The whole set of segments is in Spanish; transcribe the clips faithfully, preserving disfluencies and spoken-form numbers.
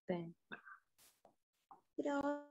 Sí. Pero...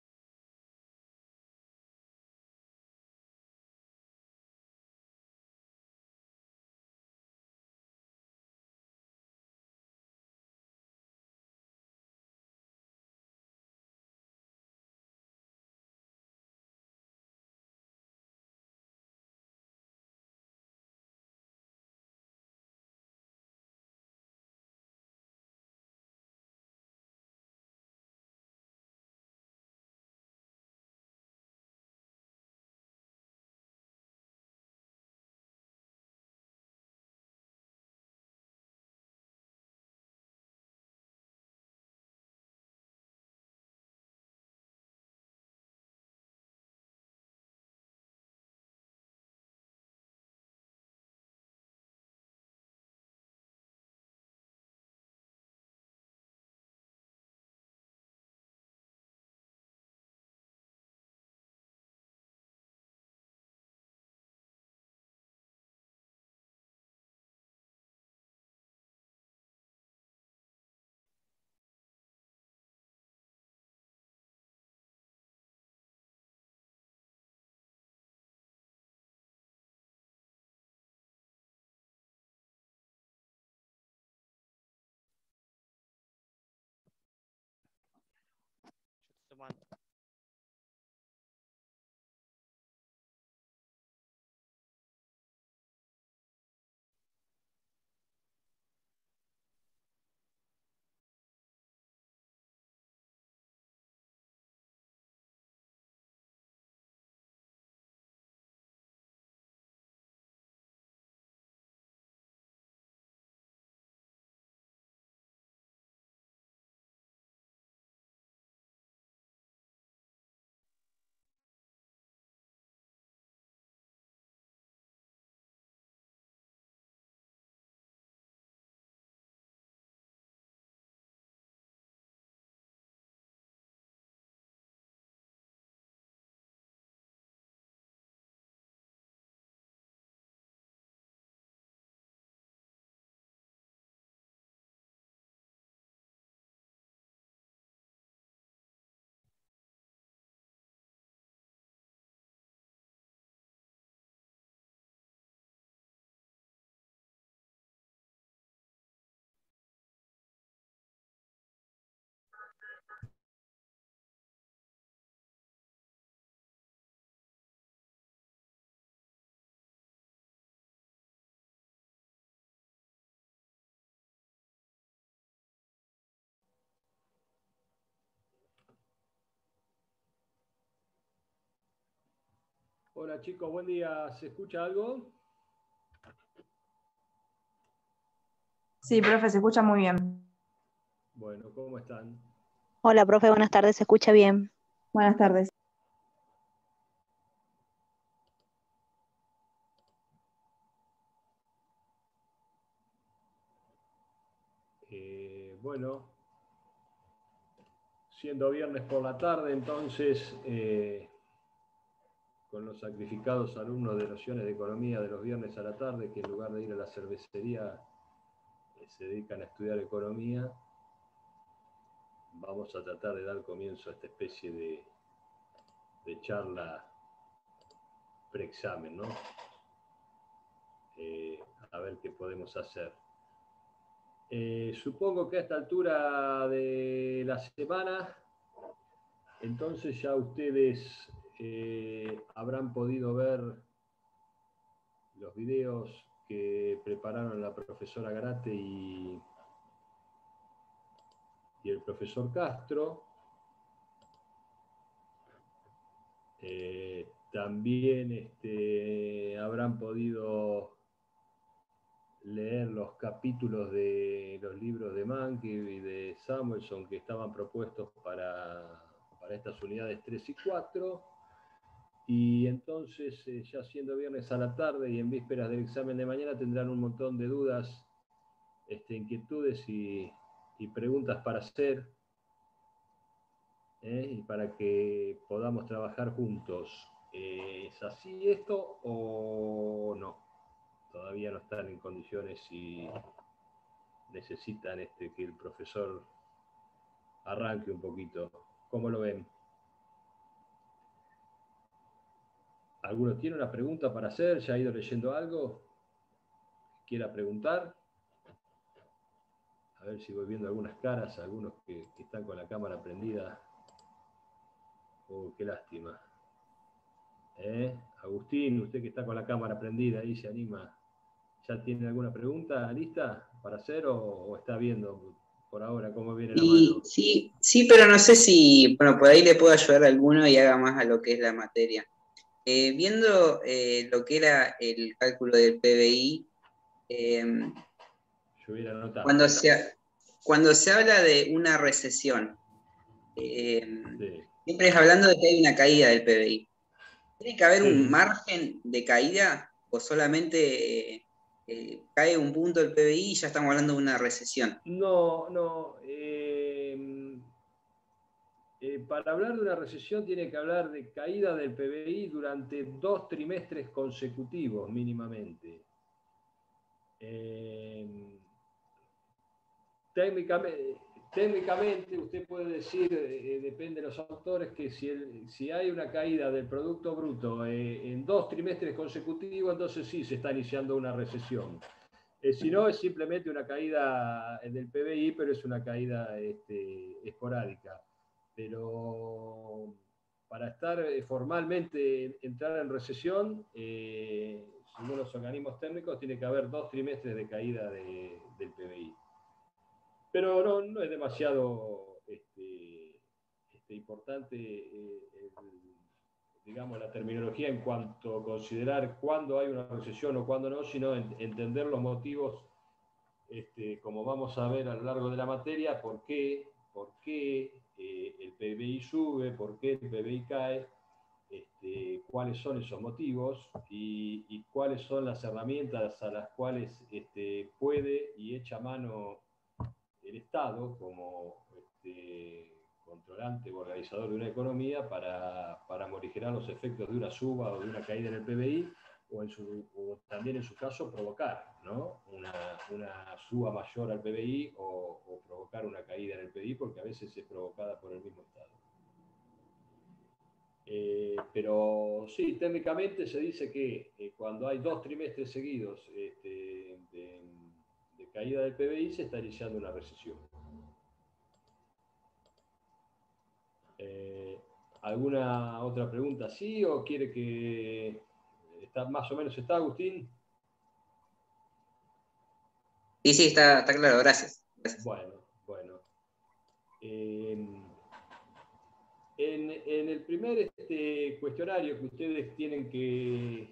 Hola chicos, buen día. ¿Se escucha algo? Sí, profe, se escucha muy bien. Bueno, ¿cómo están? Hola, profe, buenas tardes, ¿se escucha bien? Buenas tardes. Eh, bueno, siendo viernes por la tarde, entonces, eh, con los sacrificados alumnos de nociones de economía de los viernes a la tarde, que en lugar de ir a la cervecería eh, se dedican a estudiar economía, vamos a tratar de dar comienzo a esta especie de, de charla preexamen, ¿no? Eh, a ver qué podemos hacer. Eh, supongo que a esta altura de la semana, entonces ya ustedes eh, habrán podido ver los videos que prepararon la profesora Garate y, y el profesor Castro. Eh, también este, habrán podido leer los capítulos de los libros de Mankiw y de Samuelson que estaban propuestos para, para estas unidades tres y cuatro. Y entonces, eh, ya siendo viernes a la tarde y en vísperas del examen de mañana, tendrán un montón de dudas, este, inquietudes y, y preguntas para hacer, ¿eh? Y para que podamos trabajar juntos. Eh, ¿Es así esto o no? Todavía no están en condiciones y necesitan este, que el profesor arranque un poquito. ¿Cómo lo ven? ¿Alguno tiene una pregunta para hacer? ¿Ya ha ido leyendo algo? ¿Quiera preguntar? A ver si voy viendo algunas caras, algunos que, que están con la cámara prendida. Oh, qué lástima. ¿Eh? Agustín, usted que está con la cámara prendida ahí, ¿se anima? ¿Ya tiene alguna pregunta lista para hacer o, o está viendo por ahora cómo viene la Y, mano? sí, sí, pero no sé si, bueno, por ahí le puedo ayudar a alguno y haga más a lo que es la materia. Eh, viendo eh, lo que era el cálculo del P B I, eh, Yo hubiera anotado. cuando se, cuando se habla de una recesión, eh, Sí. siempre es hablando de que hay una caída del P B I. ¿Tiene que haber Sí. un margen de caída o solamente eh, eh, cae un punto del P B I y ya estamos hablando de una recesión? No, no. Eh, eh, para hablar de una recesión tiene que hablar de caída del P B I durante dos trimestres consecutivos mínimamente. Eh, técnicamente, técnicamente usted puede decir, eh, depende de los autores, que si, el, si hay una caída del Producto Bruto eh, en dos trimestres consecutivos, entonces sí se está iniciando una recesión. Eh, si no, es simplemente una caída del P B I, pero es una caída este, esporádica. Pero para estar eh, formalmente, entrar en recesión, eh, según los organismos técnicos, tiene que haber dos trimestres de caída de, del P B I. Pero no, no es demasiado este, este, importante eh, el, digamos, la terminología en cuanto a considerar cuándo hay una recesión o cuándo no, sino en, entender los motivos, este, como vamos a ver a lo largo de la materia, por qué, por qué eh, el P B I sube, por qué el P B I cae, este, cuáles son esos motivos y, y cuáles son las herramientas a las cuales este, puede y echa mano el Estado como este, controlante o organizador de una economía para, para morigerar los efectos de una suba o de una caída en el P B I o, en su, o también en su caso provocar, ¿no? una, una suba mayor al P B I o, o provocar una caída en el P B I, porque a veces es provocada por el mismo Estado. Eh, pero sí, técnicamente se dice que eh, cuando hay dos trimestres seguidos este, de, de caída del P B I se está iniciando una recesión. Eh, ¿Alguna otra pregunta? ¿Sí? ¿O quiere que está, más o menos está, Agustín? Sí, sí, está, está claro, gracias. gracias. Bueno, bueno. Eh, en, en el primer este, cuestionario que ustedes tienen que,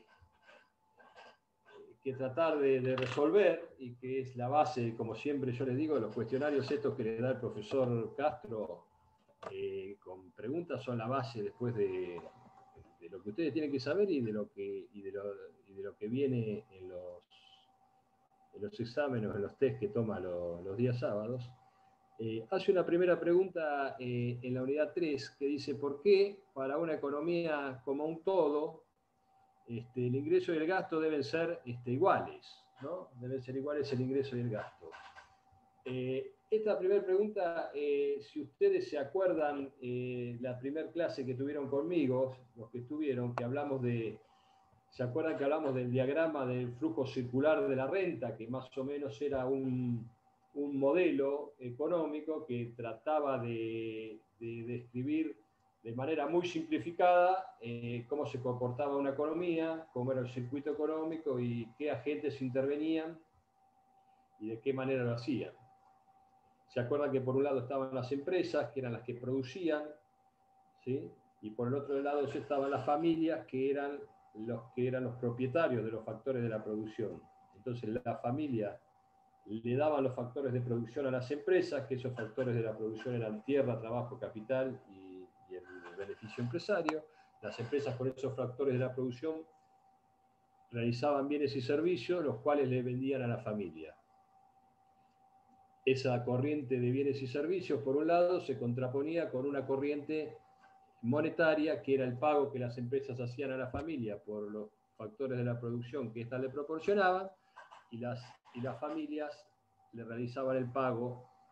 que tratar de, de resolver, y que es la base, como siempre yo les digo, de los cuestionarios estos que le da el profesor Castro, eh, con preguntas son la base después de, de lo que ustedes tienen que saber y de lo que, y de lo, y de lo que viene en los, en los exámenes, en los test que toma lo, los días sábados. Eh, hace una primera pregunta eh, en la unidad tres que dice: ¿por qué para una economía como un todo este, el ingreso y el gasto deben ser este, iguales, ¿no? Deben ser iguales el ingreso y el gasto? Eh, esta primera pregunta, eh, si ustedes se acuerdan, eh, la primera clase que tuvieron conmigo, los que estuvieron, que hablamos de, ¿se acuerdan que hablamos del diagrama del flujo circular de la renta, que más o menos era un, un modelo económico que trataba de, de describir de manera muy simplificada eh, cómo se comportaba una economía, cómo era el circuito económico y qué agentes intervenían y de qué manera lo hacían? ¿Se acuerdan que por un lado estaban las empresas, que eran las que producían, ¿sí? Y por el otro lado estaban las familias, que eran los que eran los propietarios de los factores de la producción? Entonces las familias le daban los factores de producción a las empresas, que esos factores de la producción eran tierra, trabajo, capital y, y el beneficio empresario. Las empresas con esos factores de la producción realizaban bienes y servicios, los cuales le vendían a la familia. Esa corriente de bienes y servicios, por un lado, se contraponía con una corriente monetaria, que era el pago que las empresas hacían a la familia por los factores de la producción que éstas le proporcionaban, y las, y las familias le realizaban el pago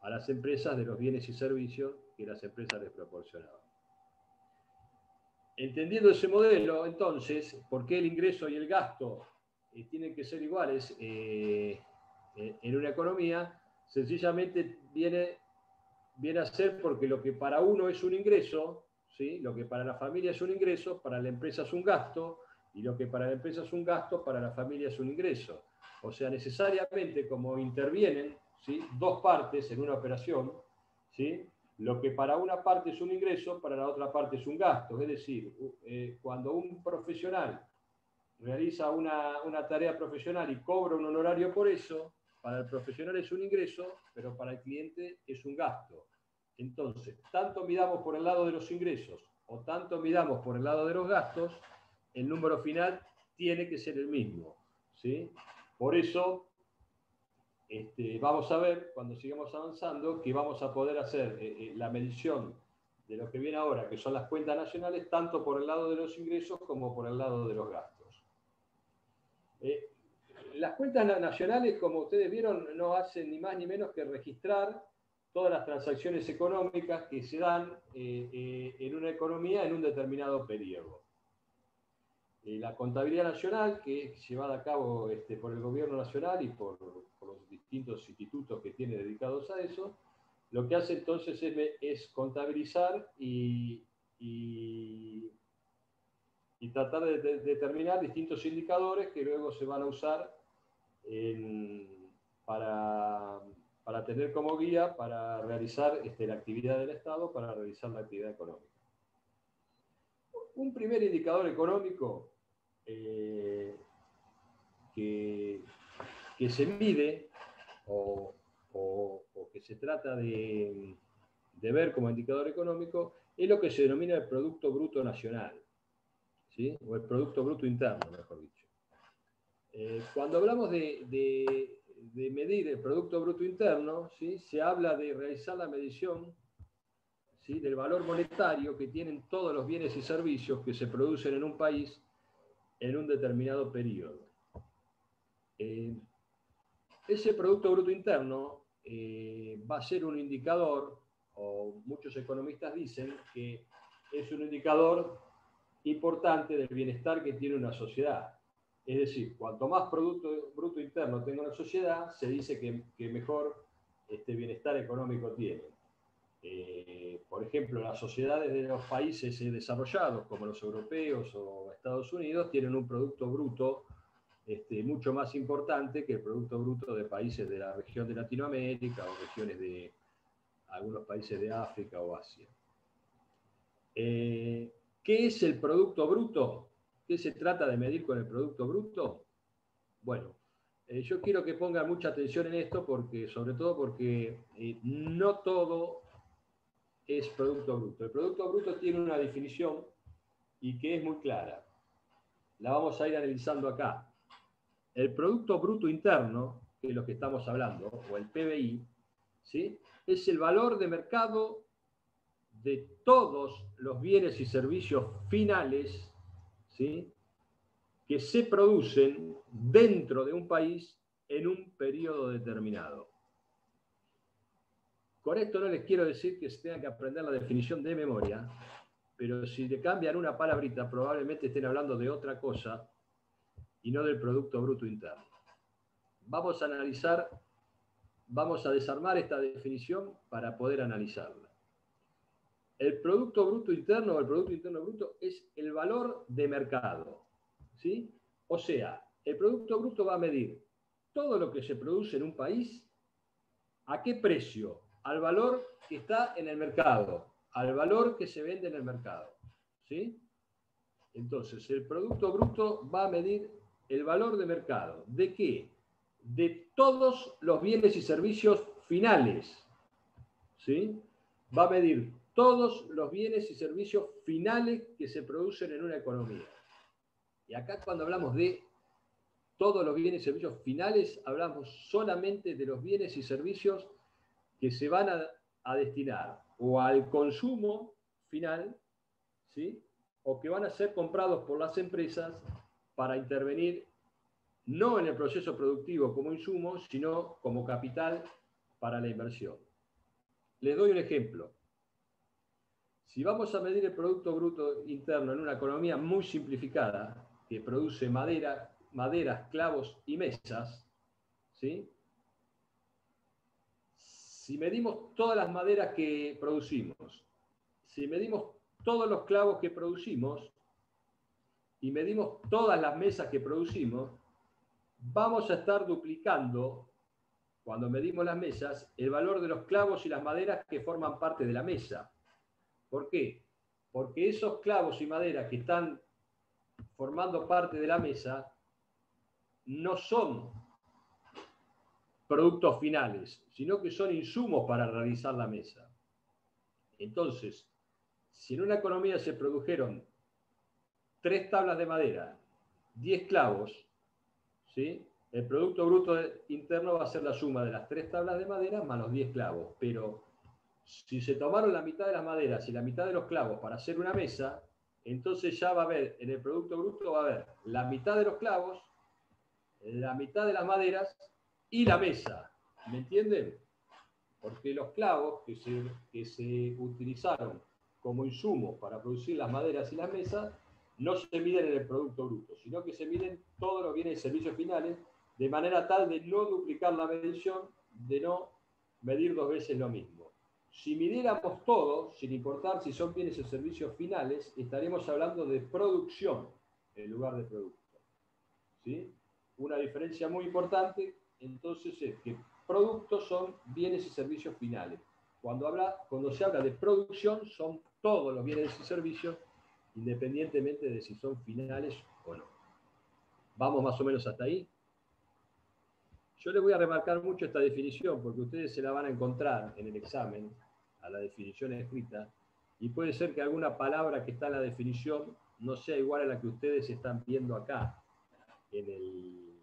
a las empresas de los bienes y servicios que las empresas les proporcionaban. Entendiendo ese modelo, entonces, ¿por qué el ingreso y el gasto eh, tienen que ser iguales eh, en una economía? Sencillamente viene, viene a ser porque lo que para uno es un ingreso, ¿sí? Lo que para la familia es un ingreso, para la empresa es un gasto, y lo que para la empresa es un gasto, para la familia es un ingreso. O sea, necesariamente como intervienen, ¿sí?, dos partes en una operación, ¿sí?, lo que para una parte es un ingreso, para la otra parte es un gasto. Es decir, eh, cuando un profesional realiza una, una tarea profesional y cobra un honorario por eso, para el profesional es un ingreso, pero para el cliente es un gasto. Entonces, tanto midamos por el lado de los ingresos o tanto midamos por el lado de los gastos, el número final tiene que ser el mismo, ¿sí? Por eso, este, vamos a ver, cuando sigamos avanzando, que vamos a poder hacer eh, eh, la medición de lo que viene ahora, que son las cuentas nacionales, tanto por el lado de los ingresos como por el lado de los gastos. Eh, las cuentas nacionales, como ustedes vieron, no hacen ni más ni menos que registrar todas las transacciones económicas que se dan eh, eh, en una economía en un determinado periodo. Eh, la contabilidad nacional, que es llevada a cabo este, por el gobierno nacional y por, por los distintos institutos que tiene dedicados a eso, lo que hace entonces es, es contabilizar y, y, y tratar de, de determinar distintos indicadores que luego se van a usar en, para, para tener como guía para realizar este, la actividad del Estado, para realizar la actividad económica. Un primer indicador económico eh, que, que se mide o, o, o que se trata de, de ver como indicador económico es lo que se denomina el Producto Bruto Nacional, ¿sí? O el Producto Bruto Interno, mejor dicho. Eh, cuando hablamos de, de, de medir el Producto Bruto Interno, ¿sí?, se habla de realizar la medición, ¿sí?, del valor monetario que tienen todos los bienes y servicios que se producen en un país en un determinado periodo. Eh, ese Producto Bruto Interno eh, va a ser un indicador, o muchos economistas dicen que es un indicador importante del bienestar que tiene una sociedad. Es decir, cuanto más Producto Bruto Interno tenga una sociedad, se dice que, que mejor este, bienestar económico tiene. Eh, por ejemplo, las sociedades de los países desarrollados, como los europeos o Estados Unidos, tienen un Producto Bruto este, mucho más importante que el Producto Bruto de países de la región de Latinoamérica o regiones de algunos países de África o Asia. Eh, ¿Qué es el Producto Bruto? ¿Qué se trata de medir con el Producto Bruto? Bueno, eh, yo quiero que pongan mucha atención en esto, porque, sobre todo porque eh, no todo es Producto Bruto. El Producto Bruto tiene una definición y que es muy clara. La vamos a ir analizando acá. El Producto Bruto Interno, que es lo que estamos hablando, o el P B I, ¿sí?, es el valor de mercado de todos los bienes y servicios finales, ¿sí?, que se producen dentro de un país en un periodo determinado. Con esto no les quiero decir que se tengan que aprender la definición de memoria, pero si le cambian una palabrita, probablemente estén hablando de otra cosa y no del Producto Bruto Interno. Vamos a analizar, vamos a desarmar esta definición para poder analizarla. El Producto Bruto Interno o el Producto Interno Bruto es el valor de mercado, ¿sí? O sea, el Producto Bruto va a medir todo lo que se produce en un país, ¿a qué precio? Al valor que está en el mercado, al valor que se vende en el mercado, ¿sí? Entonces, el Producto Bruto va a medir el valor de mercado. ¿De qué? De todos los bienes y servicios finales, ¿sí? Va a medir todos los bienes y servicios finales que se producen en una economía. Y acá, cuando hablamos de todos los bienes y servicios finales, hablamos solamente de los bienes y servicios que se van a, a destinar o al consumo final, ¿sí?, o que van a ser comprados por las empresas para intervenir no en el proceso productivo como insumo, sino como capital para la inversión. les doy un ejemplo. Si vamos a medir el Producto Bruto Interno en una economía muy simplificada, que produce madera, maderas, clavos y mesas, ¿sí? Si medimos todas las maderas que producimos, si medimos todos los clavos que producimos y medimos todas las mesas que producimos, vamos a estar duplicando, cuando medimos las mesas, el valor de los clavos y las maderas que forman parte de la mesa. ¿Por qué? Porque esos clavos y maderas que están formando parte de la mesa no son productos finales, sino que son insumos para realizar la mesa. Entonces, si en una economía se produjeron tres tablas de madera, diez clavos, ¿sí? El Producto Bruto Interno va a ser la suma de las tres tablas de madera más los diez clavos. Pero si se tomaron la mitad de las maderas y la mitad de los clavos para hacer una mesa, entonces ya va a haber, en el Producto Bruto va a haber la mitad de los clavos, la mitad de las maderas y la mesa. ¿Me entienden? Porque los clavos que se, que se utilizaron como insumos para producir las maderas y las mesas no se miden en el Producto Bruto, sino que se miden todos los bienes y servicios finales, de manera tal de no duplicar la medición, de no medir dos veces lo mismo. Si midiéramos todo, sin importar si son bienes o servicios finales, estaríamos hablando de producción en lugar de producto. ¿Sí? Una diferencia muy importante, entonces, es que productos son bienes y servicios finales. Cuando, habla, cuando se habla de producción, son todos los bienes y servicios, independientemente de si son finales o no. ¿Vamos más o menos hasta ahí? Yo les voy a remarcar mucho esta definición, porque ustedes se la van a encontrar en el examen, a la definición escrita, y puede ser que alguna palabra que está en la definición no sea igual a la que ustedes están viendo acá, en el,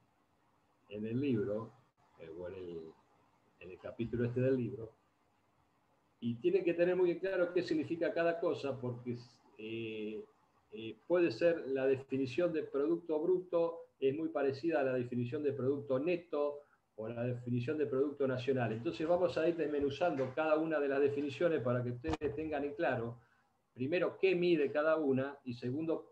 en el libro, eh, o en el, en el capítulo este del libro, y tienen que tener muy claro qué significa cada cosa, porque eh, eh, puede ser la definición de producto bruto, es muy parecida a la definición de producto neto o la definición de producto nacional. Entonces vamos a ir desmenuzando cada una de las definiciones para que ustedes tengan en claro, primero, qué mide cada una, y segundo,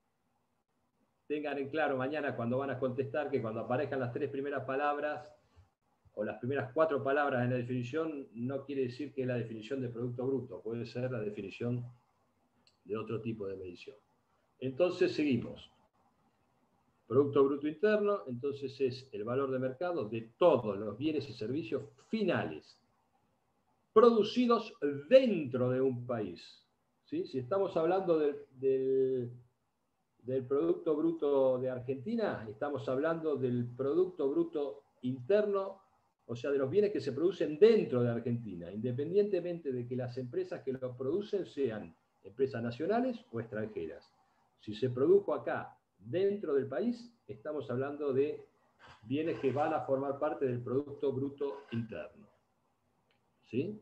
tengan en claro mañana cuando van a contestar que cuando aparezcan las tres primeras palabras o las primeras cuatro palabras en la definición, no quiere decir que es la definición de producto bruto, puede ser la definición de otro tipo de medición. Entonces seguimos. Producto Bruto Interno, entonces es el valor de mercado de todos los bienes y servicios finales producidos dentro de un país. ¿Sí? Si estamos hablando del, del, del Producto Bruto de Argentina, estamos hablando del Producto Bruto Interno, o sea, de los bienes que se producen dentro de Argentina, independientemente de que las empresas que lo producen sean empresas nacionales o extranjeras. Si se produjo acá, dentro del país, estamos hablando de bienes que van a formar parte del Producto Bruto Interno. ¿Sí?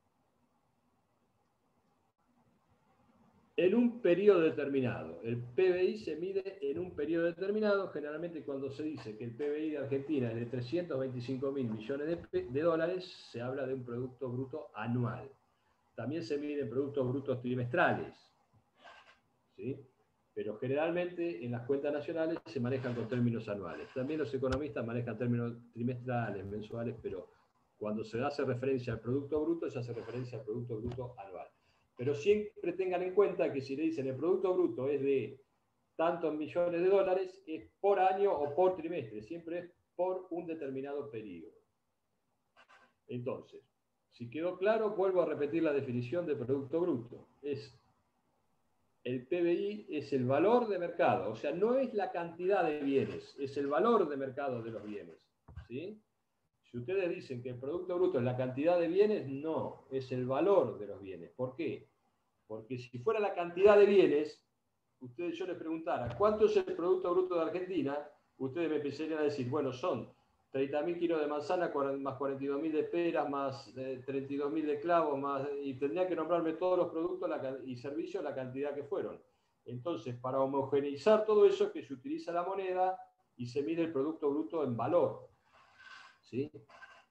En un periodo determinado. El P B I se mide en un periodo determinado. Generalmente cuando se dice que el P B I de Argentina es de trescientos veinticinco mil millones de, de dólares, se habla de un Producto Bruto anual. También se mide en productos brutos trimestrales. ¿Sí? Pero generalmente en las cuentas nacionales se manejan con términos anuales. También los economistas manejan términos trimestrales, mensuales, pero cuando se hace referencia al Producto Bruto, se hace referencia al Producto Bruto anual. Pero siempre tengan en cuenta que si le dicen el Producto Bruto es de tantos millones de dólares, es por año o por trimestre, siempre es por un determinado periodo. Entonces, si quedó claro, vuelvo a repetir la definición de Producto Bruto. Es el P B I es el valor de mercado, o sea, no es la cantidad de bienes, es el valor de mercado de los bienes. ¿Sí? Si ustedes dicen que el Producto Bruto es la cantidad de bienes, no, es el valor de los bienes. ¿Por qué? Porque si fuera la cantidad de bienes, ustedes, yo les preguntara, ¿cuánto es el Producto Bruto de Argentina? Ustedes me empezarían a decir, bueno, son treinta mil kilos de manzana, más cuarenta y dos mil de peras, más eh, treinta y dos mil de clavos, más, y tendría que nombrarme todos los productos la, y servicios, la cantidad que fueron. Entonces, para homogeneizar todo eso es que se utiliza la moneda y se mide el Producto Bruto en valor. ¿Sí?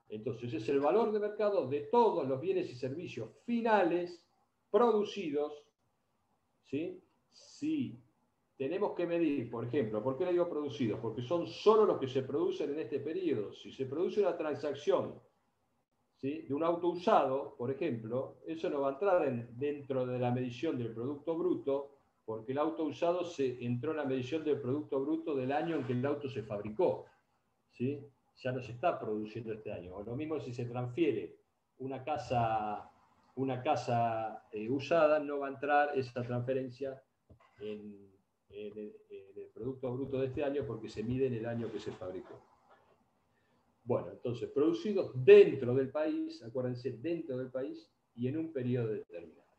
Entonces es el valor de mercado de todos los bienes y servicios finales producidos, ¿sí? Si tenemos que medir, por ejemplo, ¿por qué le digo producidos? Porque son solo los que se producen en este periodo. Si se produce una transacción, ¿sí?, de un auto usado, por ejemplo, eso no va a entrar en, dentro de la medición del Producto Bruto, porque el auto usado se entró en la medición del Producto Bruto del año en que el auto se fabricó, ¿sí? Ya no se está produciendo este año. O lo mismo si se transfiere una casa, una casa eh, usada, no va a entrar esa transferencia en, en, el, en el Producto Bruto de este año porque se mide en el año que se fabricó. Bueno, entonces, producidos dentro del país, acuérdense, dentro del país y en un periodo determinado.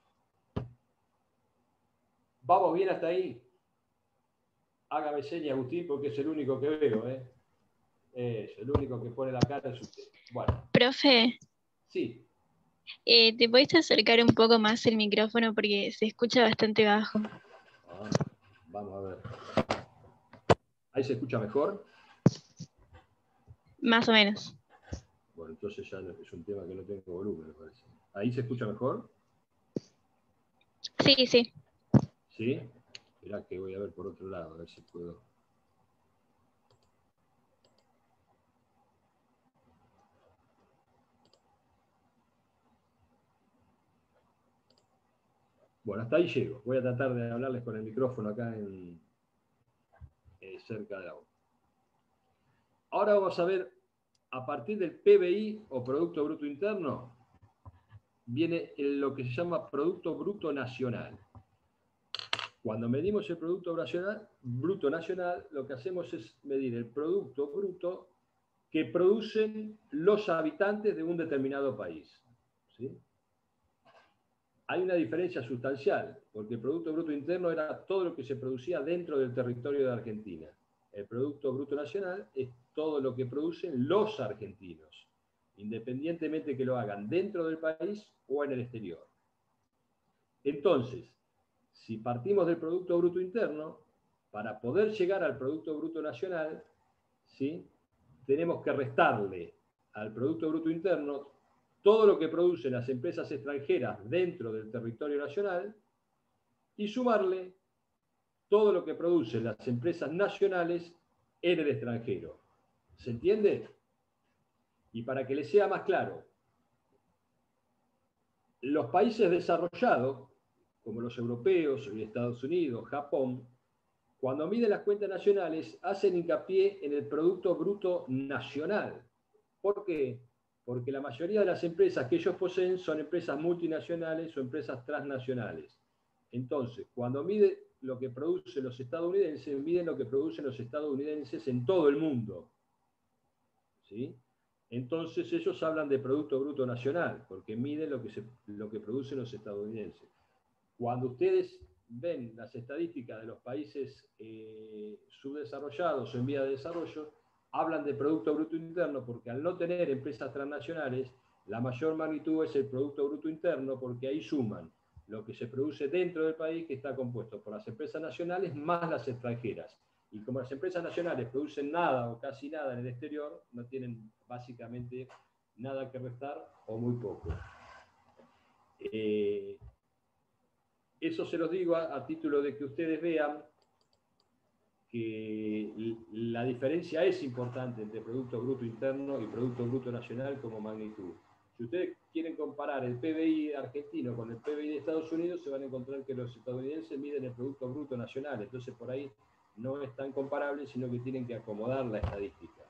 ¿Vamos bien hasta ahí? Hágame seña, Agustín, porque es el único que veo, ¿eh? Es el único que pone la cara es usted. Bueno. Profe. Sí. Eh, ¿te podés acercar un poco más el micrófono porque se escucha bastante bajo? Ah, vamos a ver. ¿Ahí se escucha mejor? Más o menos. Bueno, entonces ya es un tema que no tengo volumen, me parece. ¿Ahí se escucha mejor? Sí, sí. ¿Sí? Esperá que voy a ver por otro lado, a ver si puedo. Bueno, hasta ahí llego. Voy a tratar de hablarles con el micrófono acá en, eh, cerca de agua. Ahora vamos a ver, a partir del P B I o Producto Bruto Interno, viene lo que se llama Producto Bruto Nacional. Cuando medimos el Producto Nacional, Bruto Nacional, lo que hacemos es medir el Producto Bruto que producen los habitantes de un determinado país, ¿sí? Hay una diferencia sustancial, porque el Producto Bruto Interno era todo lo que se producía dentro del territorio de Argentina. El Producto Bruto Nacional es todo lo que producen los argentinos, independientemente que lo hagan dentro del país o en el exterior. Entonces, si partimos del Producto Bruto Interno, para poder llegar al Producto Bruto Nacional, ¿sí?, tenemos que restarle al Producto Bruto Interno todo lo que producen las empresas extranjeras dentro del territorio nacional y sumarle todo lo que producen las empresas nacionales en el extranjero. ¿Se entiende? Y para que les sea más claro, los países desarrollados, como los europeos, Estados Unidos, Japón, cuando miden las cuentas nacionales, hacen hincapié en el Producto Bruto Nacional. ¿Por qué? Porque la mayoría de las empresas que ellos poseen son empresas multinacionales o empresas transnacionales. Entonces, cuando miden lo que producen los estadounidenses, miden lo que producen los estadounidenses en todo el mundo, ¿sí? Entonces ellos hablan de Producto Bruto Nacional, porque miden lo que, se, lo que producen los estadounidenses. Cuando ustedes ven las estadísticas de los países eh, subdesarrollados o en vía de desarrollo, hablan de Producto Bruto Interno porque al no tener empresas transnacionales, la mayor magnitud es el Producto Bruto Interno porque ahí suman lo que se produce dentro del país, que está compuesto por las empresas nacionales más las extranjeras. Y como las empresas nacionales producen nada o casi nada en el exterior, no tienen básicamente nada que restar o muy poco. Eh, Eso se los digo a, a título de que ustedes vean que la diferencia es importante entre Producto Bruto Interno y Producto Bruto Nacional como magnitud. Si ustedes quieren comparar el P B I argentino con el P B I de Estados Unidos, se van a encontrar que los estadounidenses miden el Producto Bruto Nacional. Entonces, por ahí no es tan comparable, sino que tienen que acomodar la estadística.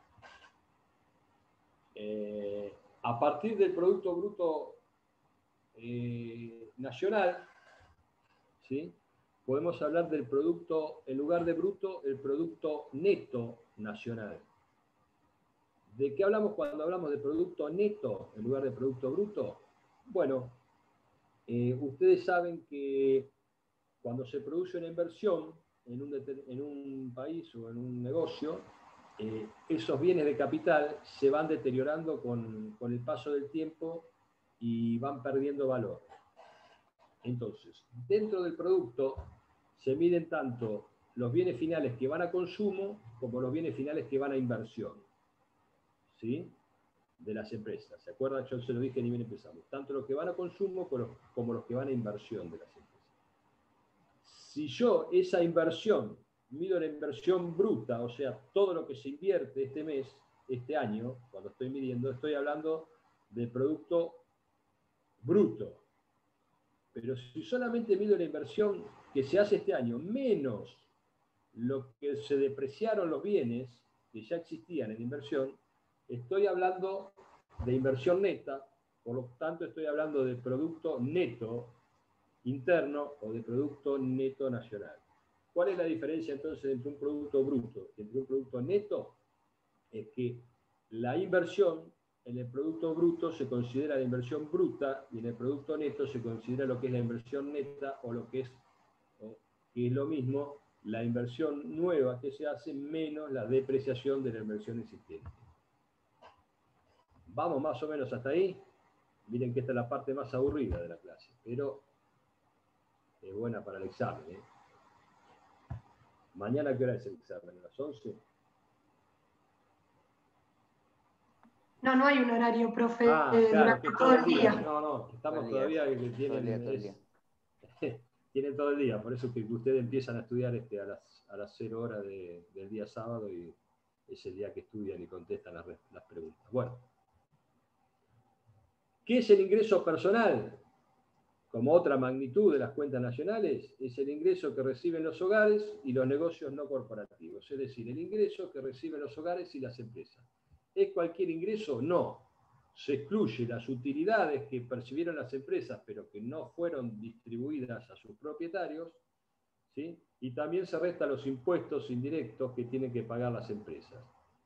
Eh, a partir del Producto Bruto eh, Nacional, ¿sí?, podemos hablar del producto, en lugar de bruto, el producto neto nacional. ¿De qué hablamos cuando hablamos de producto neto en lugar de producto bruto? Bueno, eh, ustedes saben que cuando se produce una inversión en un, en un país o en un negocio, eh, esos bienes de capital se van deteriorando con, con el paso del tiempo y van perdiendo valor. Entonces, dentro del producto se miden tanto los bienes finales que van a consumo como los bienes finales que van a inversión, ¿sí? de las empresas. ¿Se acuerdan? Yo se lo dije ni bien empezamos. Tanto los que van a consumo como los, como los que van a inversión de las empresas. Si yo esa inversión, mido la inversión bruta, o sea, todo lo que se invierte este mes, este año, cuando estoy midiendo, estoy hablando del producto bruto. Pero si solamente mido la inversión que se hace este año, menos lo que se depreciaron los bienes que ya existían en inversión, estoy hablando de inversión neta, por lo tanto estoy hablando de producto neto interno o de producto neto nacional. ¿Cuál es la diferencia entonces entre un producto bruto y entre un producto neto? Es que la inversión en el producto bruto se considera la inversión bruta y en el producto neto se considera lo que es la inversión neta o lo que es, o, que es lo mismo, la inversión nueva que se hace menos la depreciación de la inversión existente. ¿Vamos más o menos hasta ahí? Miren que esta es la parte más aburrida de la clase, pero es buena para el examen, ¿eh? ¿Mañana qué hora es el examen? ¿A las once? No, no hay un horario, profe, Ah, eh, claro, durante que todo el día. No, no, estamos Todo el todavía día, que tienen, todo el día, todo el es- día. tienen todo el día, por eso que ustedes empiezan a estudiar este, a, las, a las cero horas de- del día sábado y es el día que estudian y contestan las, re- las preguntas. Bueno, ¿qué es el ingreso personal? Como otra magnitud de las cuentas nacionales, es el ingreso que reciben los hogares y los negocios no corporativos, es decir, el ingreso que reciben los hogares y las empresas. ¿Es cualquier ingreso? No. Se excluye las utilidades que percibieron las empresas, pero que no fueron distribuidas a sus propietarios, ¿sí? Y también se restan los impuestos indirectos que tienen que pagar las empresas.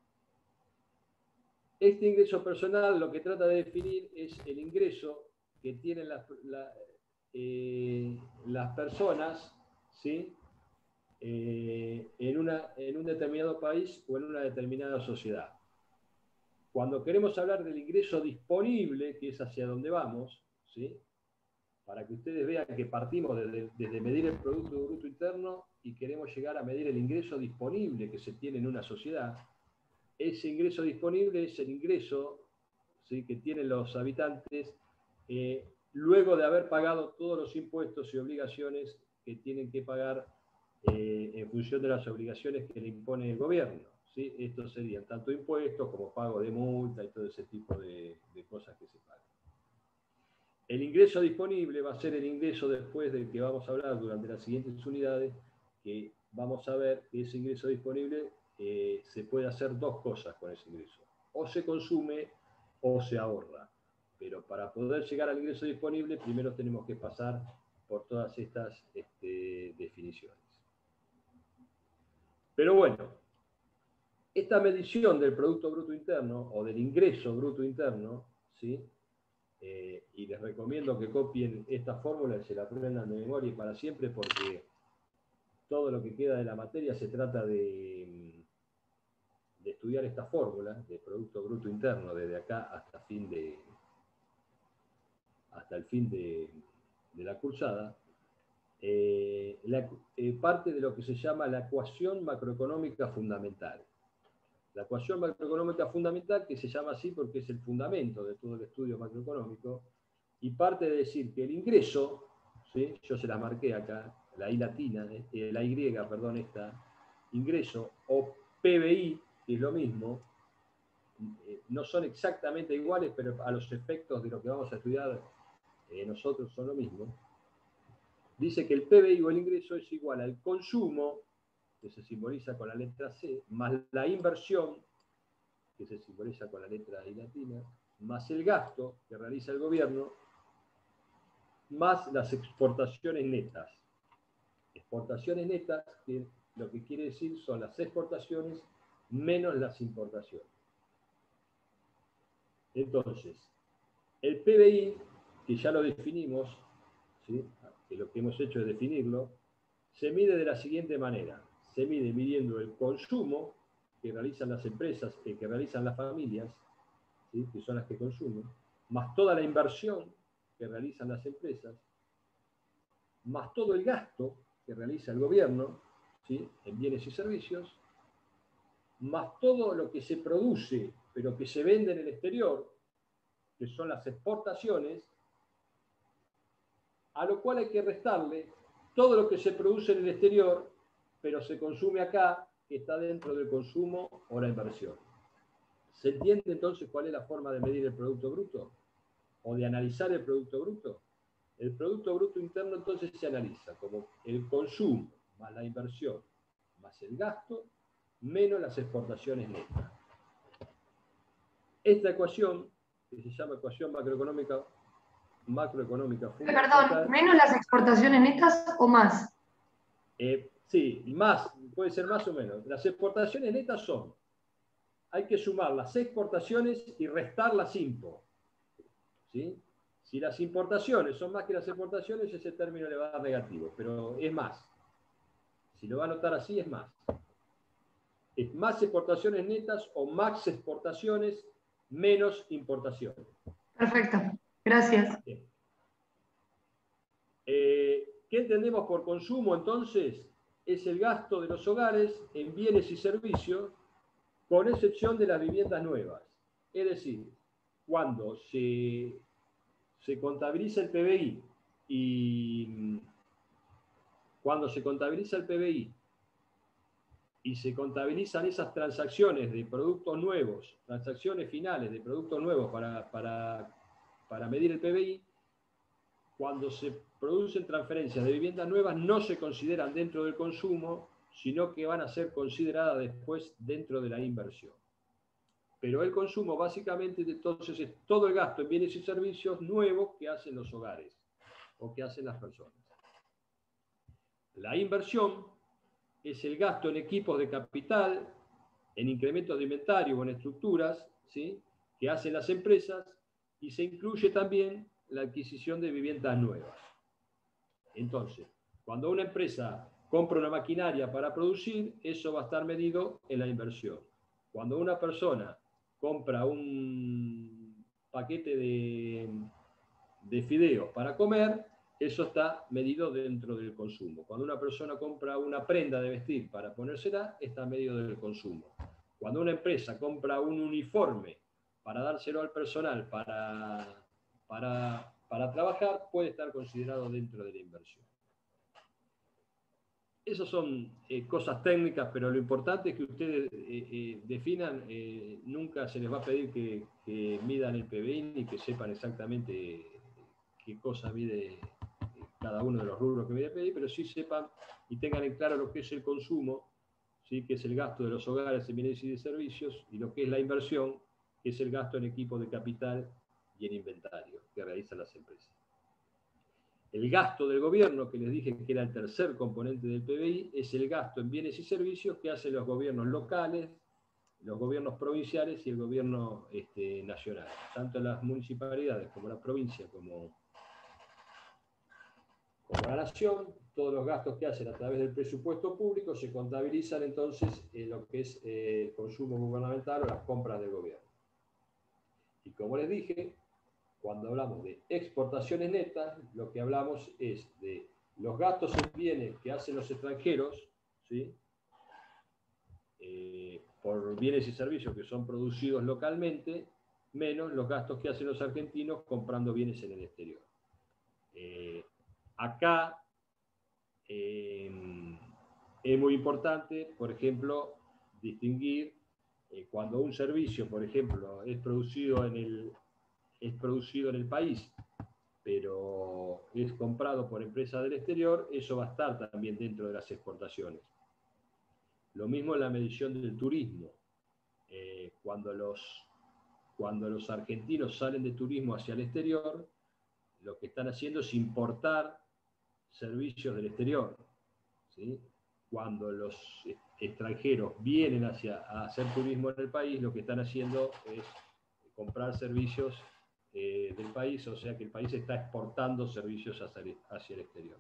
Este ingreso personal lo que trata de definir es el ingreso que tienen las, la, eh, las personas, ¿sí? eh, en, una, en un determinado país o en una determinada sociedad. Cuando queremos hablar del ingreso disponible, que es hacia donde vamos, ¿sí? Para que ustedes vean que partimos desde, desde medir el Producto Bruto Interno y queremos llegar a medir el ingreso disponible que se tiene en una sociedad, ese ingreso disponible es el ingreso, ¿sí? que tienen los habitantes eh, luego de haber pagado todos los impuestos y obligaciones que tienen que pagar eh, en función de las obligaciones que le impone el gobierno. ¿Sí? Estos serían tanto impuestos como pago de multa y todo ese tipo de, de cosas que se pagan. El ingreso disponible va a ser el ingreso después del que vamos a hablar durante las siguientes unidades, que vamos a ver que ese ingreso disponible eh, se puede hacer dos cosas con ese ingreso. O se consume o se ahorra. Pero para poder llegar al ingreso disponible, primero tenemos que pasar por todas estas este, definiciones. Pero bueno, esta medición del Producto Bruto Interno o del ingreso bruto interno, ¿sí? Eh, y les recomiendo que copien esta fórmula y se la aprendan de memoria y para siempre, porque todo lo que queda de la materia se trata de, de estudiar esta fórmula de Producto Bruto Interno desde acá hasta, fin de, hasta el fin de, de la cursada. Eh, la, eh, parte de lo que se llama la ecuación macroeconómica fundamental. La ecuación macroeconómica fundamental, que se llama así porque es el fundamento de todo el estudio macroeconómico, y parte de decir que el ingreso, ¿sí? Yo se la marqué acá, la I latina, eh, la Y, perdón, esta, ingreso o P B I, que es lo mismo, eh, no son exactamente iguales, pero a los efectos de lo que vamos a estudiar eh, nosotros son lo mismo. Dice que el P B I o el ingreso es igual al consumo, que se simboliza con la letra C, más la inversión, que se simboliza con la letra I latina, más el gasto que realiza el gobierno, más las exportaciones netas. Exportaciones netas, que lo que quiere decir son las exportaciones menos las importaciones. Entonces, el P B I, que ya lo definimos, ¿sí? que lo que hemos hecho es definirlo, se mide de la siguiente manera. Se mide midiendo el consumo que realizan las empresas, eh, que realizan las familias, ¿sí? que son las que consumen, más toda la inversión que realizan las empresas, más todo el gasto que realiza el gobierno, ¿sí? en bienes y servicios, más todo lo que se produce pero que se vende en el exterior, que son las exportaciones, a lo cual hay que restarle todo lo que se produce en el exterior, pero se consume acá, que está dentro del consumo o la inversión. ¿Se entiende entonces cuál es la forma de medir el Producto Bruto? ¿O de analizar el Producto Bruto? El Producto Bruto Interno entonces se analiza como el consumo más la inversión más el gasto menos las exportaciones netas. Esta ecuación, que se llama ecuación macroeconómica, macroeconómica fundamental. Perdón, ¿menos las exportaciones netas o más? Eh, sí, más, puede ser más o menos. Las exportaciones netas son, hay que sumar las exportaciones y restar las impo. ¿Sí? Si las importaciones son más que las exportaciones, ese término le va a dar negativo, pero es más. Si lo va a anotar así, es más. Es más exportaciones netas o más exportaciones menos importaciones. Perfecto, gracias. Bien. Eh, ¿Qué entendemos por consumo entonces? Es el gasto de los hogares en bienes y servicios, con excepción de las viviendas nuevas. Es decir, cuando se, se contabiliza el P B I y cuando se contabiliza el P B I y se contabilizan esas transacciones de productos nuevos, transacciones finales de productos nuevos para, para, para medir el P B I, cuando se producen transferencias de viviendas nuevas no se consideran dentro del consumo, sino que van a ser consideradas después dentro de la inversión. Pero el consumo básicamente entonces es todo el gasto en bienes y servicios nuevos que hacen los hogares o que hacen las personas. La inversión es el gasto en equipos de capital, en incrementos de inventario o en estructuras, ¿sí?, que hacen las empresas, y se incluye también la adquisición de viviendas nuevas. Entonces, cuando una empresa compra una maquinaria para producir, eso va a estar medido en la inversión. Cuando una persona compra un paquete de, de fideos para comer, eso está medido dentro del consumo. Cuando una persona compra una prenda de vestir para ponérsela, está medido del consumo. Cuando una empresa compra un uniforme para dárselo al personal para, para, para trabajar, puede estar considerado dentro de la inversión. Esas son eh, cosas técnicas, pero lo importante es que ustedes eh, eh, definan, eh, nunca se les va a pedir que, que midan el P B I ni que sepan exactamente qué cosa mide cada uno de los rubros que mide el P B I, pero sí sepan y tengan en claro lo que es el consumo, ¿sí?, que es el gasto de los hogares en bienes y de servicios, y lo que es la inversión, que es el gasto en equipos de capital y en inventario que realizan las empresas. El gasto del gobierno, que les dije que era el tercer componente del P B I, es el gasto en bienes y servicios que hacen los gobiernos locales, los gobiernos provinciales y el gobierno este, nacional. Tanto las municipalidades como la provincia como, como la nación, todos los gastos que hacen a través del presupuesto público se contabilizan entonces en lo que es eh, el consumo gubernamental o las compras del gobierno. Y como les dije, cuando hablamos de exportaciones netas, lo que hablamos es de los gastos en bienes que hacen los extranjeros, ¿sí?, eh, por bienes y servicios que son producidos localmente, menos los gastos que hacen los argentinos comprando bienes en el exterior. Eh, acá eh, es muy importante, por ejemplo, distinguir eh, cuando un servicio, por ejemplo, es producido en el es producido en el país, pero es comprado por empresas del exterior, eso va a estar también dentro de las exportaciones. Lo mismo en la medición del turismo. Eh, cuando, los, cuando los argentinos salen de turismo hacia el exterior, lo que están haciendo es importar servicios del exterior, ¿sí? Cuando los extranjeros vienen hacia, a hacer turismo en el país, lo que están haciendo es comprar servicios Eh, del país, o sea que el país está exportando servicios hacia el, hacia el exterior.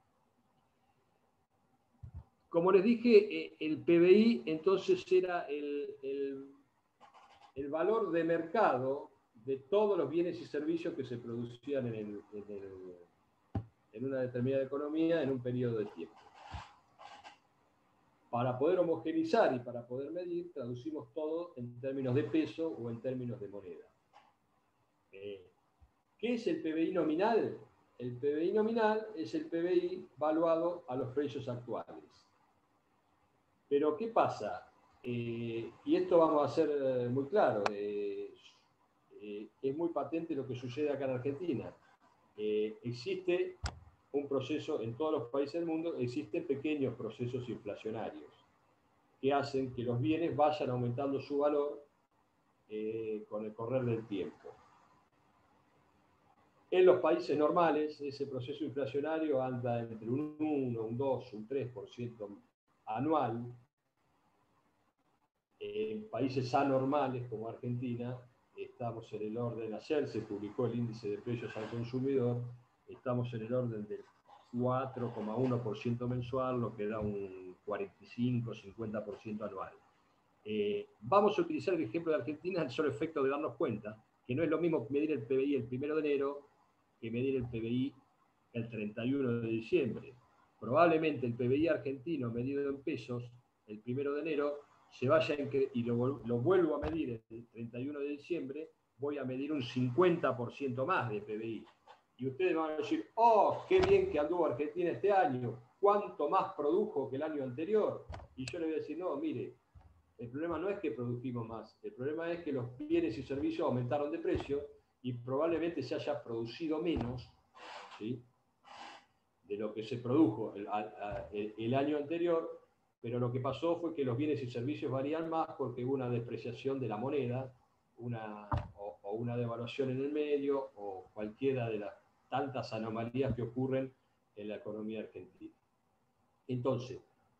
Como les dije, eh, el P B I entonces era el, el, el valor de mercado de todos los bienes y servicios que se producían en, el, en, el, en una determinada economía en un periodo de tiempo. para poder homogeneizar y para poder medir, traducimos todo en términos de peso o en términos de moneda. Eh, ¿Qué es el P B I nominal? El P B I nominal es el P B I valuado a los precios actuales. Pero, ¿qué pasa? Eh, y esto vamos a ser muy claro. Eh, eh, es muy patente lo que sucede acá en Argentina. Eh, existe un proceso, en todos los países del mundo, existen pequeños procesos inflacionarios que hacen que los bienes vayan aumentando su valor eh, con el correr del tiempo. En los países normales, ese proceso inflacionario anda entre un uno, un dos, un tres por ciento anual. En países anormales como Argentina, estamos en el orden, ayer se publicó el índice de precios al consumidor, estamos en el orden del cuatro coma uno por ciento mensual, lo que da un cuarenta y cinco, cincuenta por ciento anual. Eh, vamos a utilizar el ejemplo de Argentina al solo efecto de darnos cuenta que no es lo mismo medir el P B I el primero de enero que medir el P B I el treinta y uno de diciembre. Probablemente el P B I argentino medido en pesos el primero de enero se vaya en que, y lo, lo vuelvo a medir el treinta y uno de diciembre, voy a medir un cincuenta por ciento más de P B I. Y ustedes van a decir, oh, qué bien que anduvo Argentina este año, cuánto más produjo que el año anterior. Y yo le voy a decir, no, mire, el problema no es que produjimos más, el problema es que los bienes y servicios aumentaron de precio y probablemente se haya producido menos, ¿sí?, de lo que se produjo el, el, el año anterior, pero lo que pasó fue que los bienes y servicios varían más porque hubo una depreciación de la moneda, una, o, o una devaluación en el medio, o cualquiera de las tantas anomalías que ocurren en la economía argentina. Entonces,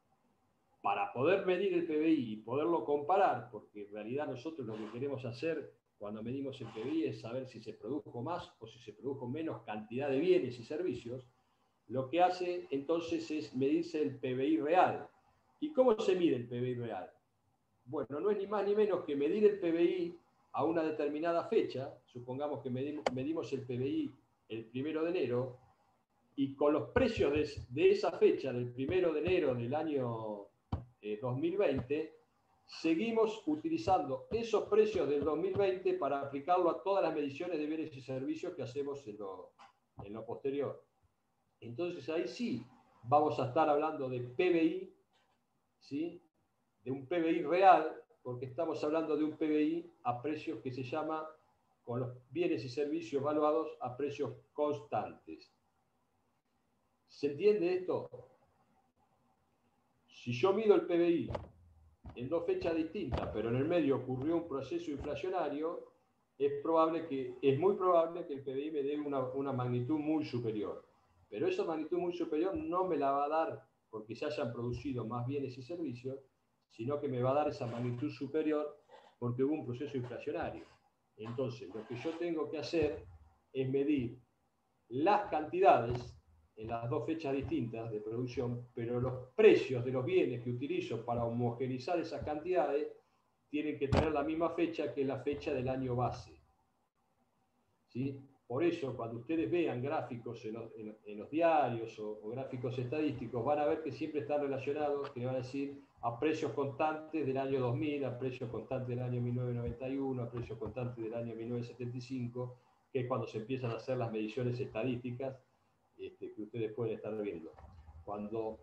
para poder medir el P B I y poderlo comparar, porque en realidad nosotros lo que queremos hacer cuando medimos el P B I es saber si se produjo más o si se produjo menos cantidad de bienes y servicios, lo que hace entonces es medirse el P B I real. ¿Y cómo se mide el P B I real? Bueno, no es ni más ni menos que medir el P B I a una determinada fecha, supongamos que medimos, medimos el P B I el primero de enero, y con los precios de, de esa fecha, del primero de enero del año eh, dos mil veinte, seguimos utilizando esos precios del dos mil veinte para aplicarlo a todas las mediciones de bienes y servicios que hacemos en lo, en lo posterior. Entonces ahí sí vamos a estar hablando de P B I, ¿sí?, de un P B I real, porque estamos hablando de un P B I a precios que se llama, con los bienes y servicios valuados a precios constantes. ¿Se entiende esto? Si yo mido el P B I en dos fechas distintas, pero en el medio ocurrió un proceso inflacionario, es, probable que, es muy probable que el P B I me dé una, una magnitud muy superior. Pero esa magnitud muy superior no me la va a dar porque se hayan producido más bienes y servicios, sino que me va a dar esa magnitud superior porque hubo un proceso inflacionario. Entonces, lo que yo tengo que hacer es medir las cantidades en las dos fechas distintas de producción, pero los precios de los bienes que utilizo para homogeneizar esas cantidades tienen que tener la misma fecha que la fecha del año base. ¿Sí? Por eso, cuando ustedes vean gráficos en los, en, en los diarios o, o gráficos estadísticos, van a ver que siempre están relacionados, que van a decir, a precios constantes del año dos mil, a precios constantes del año mil novecientos noventa y uno, a precios constantes del año mil novecientos setenta y cinco, que es cuando se empiezan a hacer las mediciones estadísticas este, que ustedes pueden estar viendo. Cuando,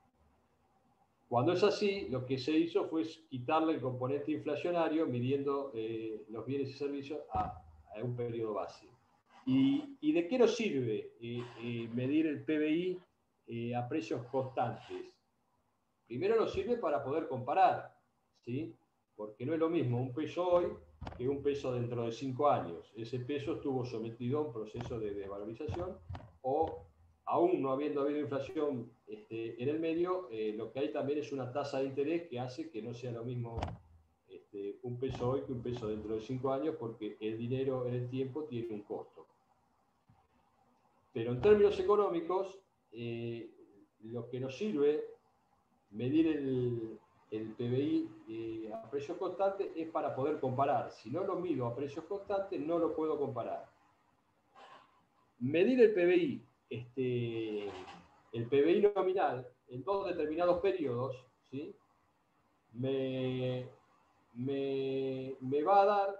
cuando es así, lo que se hizo fue quitarle el componente inflacionario midiendo eh, los bienes y servicios a, a un periodo base. ¿Y, y de qué nos sirve eh, eh, medir el P B I eh, a precios constantes? Primero nos sirve para poder comparar, ¿sí? Porque no es lo mismo un peso hoy que un peso dentro de cinco años. Ese peso estuvo sometido a un proceso de desvalorización o, aún no habiendo habido inflación este, en el medio, eh, lo que hay también es una tasa de interés que hace que no sea lo mismo este, un peso hoy que un peso dentro de cinco años, porque el dinero en el tiempo tiene un costo. Pero en términos económicos, eh, lo que nos sirve medir el, el P B I eh, a precios constantes es para poder comparar. Si no lo mido a precios constantes, no lo puedo comparar. Medir el P B I, este, el P B I nominal, en dos determinados periodos, ¿sí?, me, me, me va a dar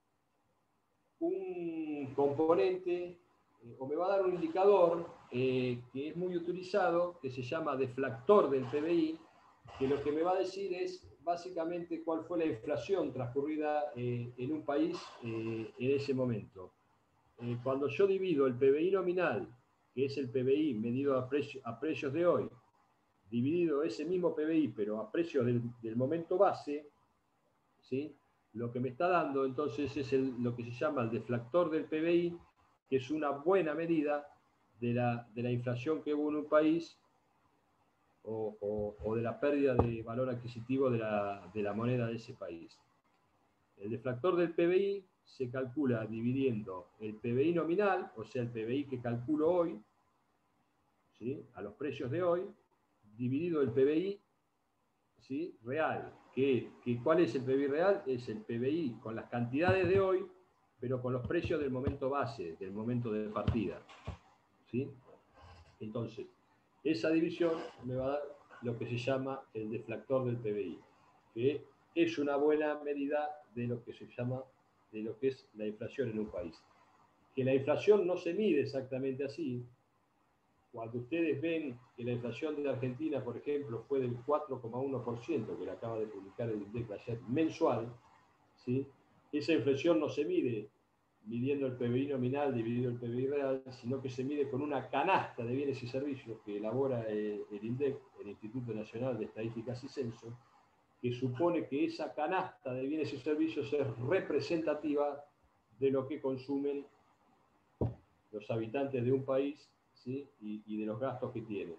un componente eh, o me va a dar un indicador eh, que es muy utilizado, que se llama deflactor del P B I, que lo que me va a decir es básicamente cuál fue la inflación transcurrida eh, en un país eh, en ese momento. Eh, cuando yo divido el P B I nominal, que es el P B I medido a, precio, a precios de hoy, dividido ese mismo P B I, pero a precios del, del momento base, ¿sí? Lo que me está dando entonces es el, lo que se llama el deflactor del P B I, que es una buena medida de la, de la inflación que hubo en un país o, o, o de la pérdida de valor adquisitivo de la, de la moneda de ese país. El deflactor del P B I se calcula dividiendo el P B I nominal, o sea, el P B I que calculo hoy, ¿sí? A los precios de hoy, dividido el P B I, ¿sí? Real. ¿Qué, qué, ¿Cuál es el P B I real? Es el P B I con las cantidades de hoy, pero con los precios del momento base, del momento de partida, ¿sí? Entonces, esa división me va a dar lo que se llama el deflactor del P B I, que es una buena medida de lo que se llama, de lo que es la inflación en un país. Que la inflación no se mide exactamente así. Cuando ustedes ven que la inflación de Argentina, por ejemplo, fue del cuatro coma uno por ciento, que la acaba de publicar el INDEC ayer, mensual, ¿sí? Esa inflación no se mide midiendo el P B I nominal dividido el P B I real, sino que se mide con una canasta de bienes y servicios que elabora el INDEC, el Instituto Nacional de Estadísticas y Censo, que supone que esa canasta de bienes y servicios es representativa de lo que consumen los habitantes de un país, ¿sí? y, y de los gastos que tienen.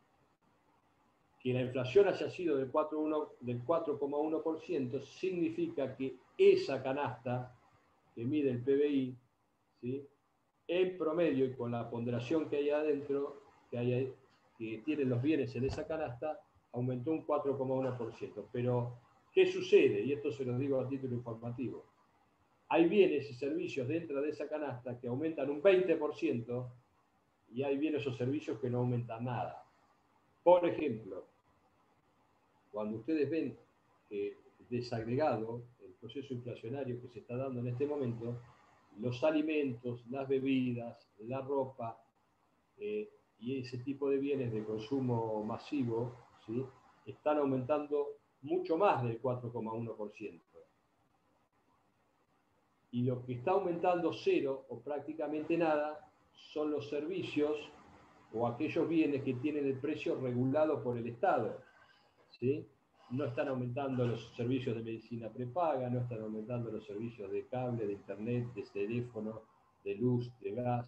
Que la inflación haya sido del cuatro coma uno por ciento significa que esa canasta que mide el P B I, ¿sí? En promedio y con la ponderación que hay adentro, que, hay, que tienen los bienes en esa canasta, aumentó un cuatro coma uno por ciento. Pero, ¿qué sucede? Y esto se lo digo a título informativo. Hay bienes y servicios dentro de esa canasta que aumentan un veinte por ciento y hay bienes o servicios que no aumentan nada. Por ejemplo, cuando ustedes ven que desagregado el proceso inflacionario que se está dando en este momento, los alimentos, las bebidas, la ropa eh, y ese tipo de bienes de consumo masivo, ¿sí? Están aumentando mucho más del cuatro coma uno por ciento. Y lo que está aumentando cero o prácticamente nada son los servicios o aquellos bienes que tienen el precio regulado por el Estado, ¿sí? No están aumentando los servicios de medicina prepaga, no están aumentando los servicios de cable, de internet, de teléfono, de luz, de gas,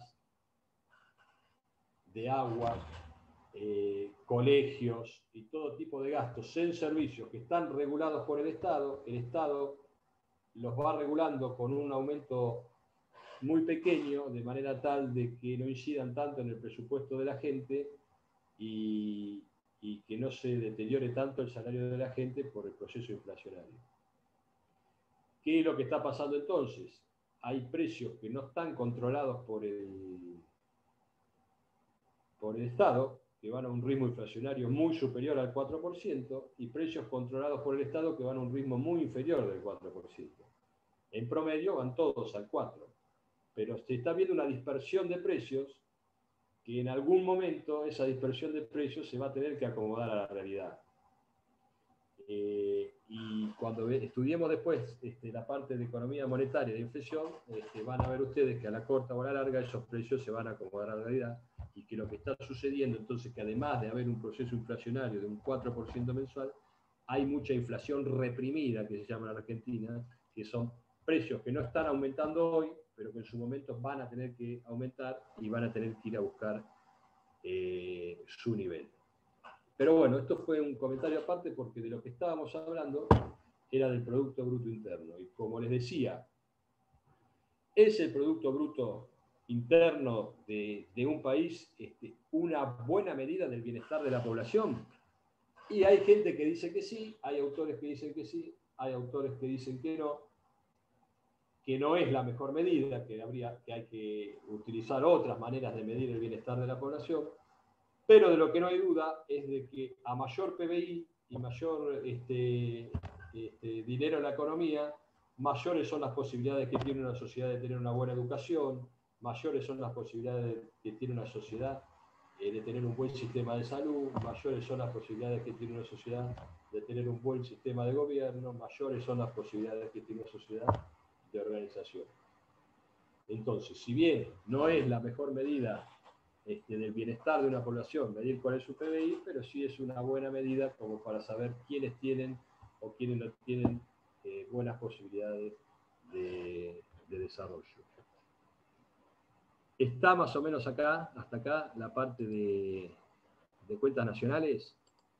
de agua, eh, colegios y todo tipo de gastos en servicios que están regulados por el Estado. El Estado los va regulando con un aumento muy pequeño, de manera tal de que no incidan tanto en el presupuesto de la gente y, y que no se deteriore tanto el salario de la gente por el proceso inflacionario. ¿Qué es lo que está pasando entonces? Hay precios que no están controlados por el, por el Estado, que van a un ritmo inflacionario muy superior al cuatro por ciento, y precios controlados por el Estado que van a un ritmo muy inferior del cuatro por ciento. En promedio van todos al cuatro por ciento. Pero se está viendo una dispersión de precios que en algún momento esa dispersión de precios se va a tener que acomodar a la realidad. Eh, y cuando estudiemos después este, la parte de economía monetaria de inflación, este, van a ver ustedes que a la corta o a la larga esos precios se van a acomodar a la realidad y que lo que está sucediendo entonces que además de haber un proceso inflacionario de un cuatro por ciento mensual, hay mucha inflación reprimida que se llama en Argentina, que son precios que no están aumentando hoy, pero que en su momento van a tener que aumentar y van a tener que ir a buscar eh, su nivel. Pero bueno, esto fue un comentario aparte porque de lo que estábamos hablando era del Producto Bruto Interno. Y como les decía, ¿es el Producto Bruto Interno de, de un país este, una buena medida del bienestar de la población? Y hay gente que dice que sí, hay autores que dicen que sí, hay autores que dicen que no, que no es la mejor medida, que, habría, que hay que utilizar otras maneras de medir el bienestar de la población, pero de lo que no hay duda es de que a mayor P B I y mayor este, este, dinero en la economía, mayores son las posibilidades que tiene una sociedad de tener una buena educación, mayores son las posibilidades que tiene una sociedad eh, de tener un buen sistema de salud, mayores son las posibilidades que tiene una sociedad de tener un buen sistema de gobierno, mayores son las posibilidades que tiene una sociedad de organización. Entonces, si bien no es la mejor medida este, del bienestar de una población medir cuál es su P B I, pero sí es una buena medida como para saber quiénes tienen o quiénes no tienen eh, buenas posibilidades de, de desarrollo. Está más o menos acá, hasta acá, la parte de, de cuentas nacionales.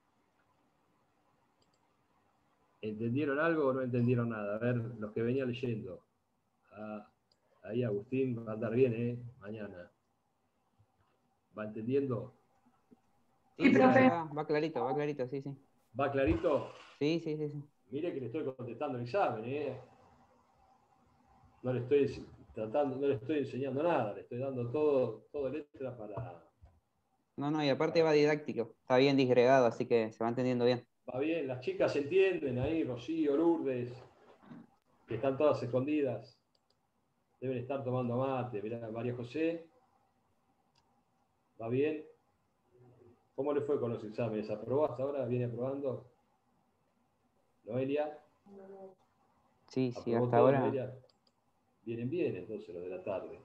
¿Entendieron algo o no entendieron nada? A ver, los que venían leyendo. Ah, ahí Agustín va a andar bien, ¿eh? Mañana. ¿Va entendiendo? Sí, Sí, sí, profe. va, va clarito, va clarito, sí, sí. ¿Va clarito? Sí, sí, sí, sí. Mire que le estoy contestando el examen, ¿eh? No le estoy tratando, no le estoy enseñando nada, le estoy dando todo, todo letra para. No, no, y aparte va didáctico, está bien disgregado, así que se va entendiendo bien. Va bien, las chicas entienden ahí, Rocío, Lourdes, que están todas escondidas. Deben estar tomando mate. Mirá, María José. ¿Va bien? ¿Cómo le fue con los exámenes? ¿Aprobó hasta ahora? ¿Viene aprobando? ¿Noelia? Sí, sí, ¿Aprobó hasta todo, ahora. Noelia? Vienen bien entonces los de la tarde.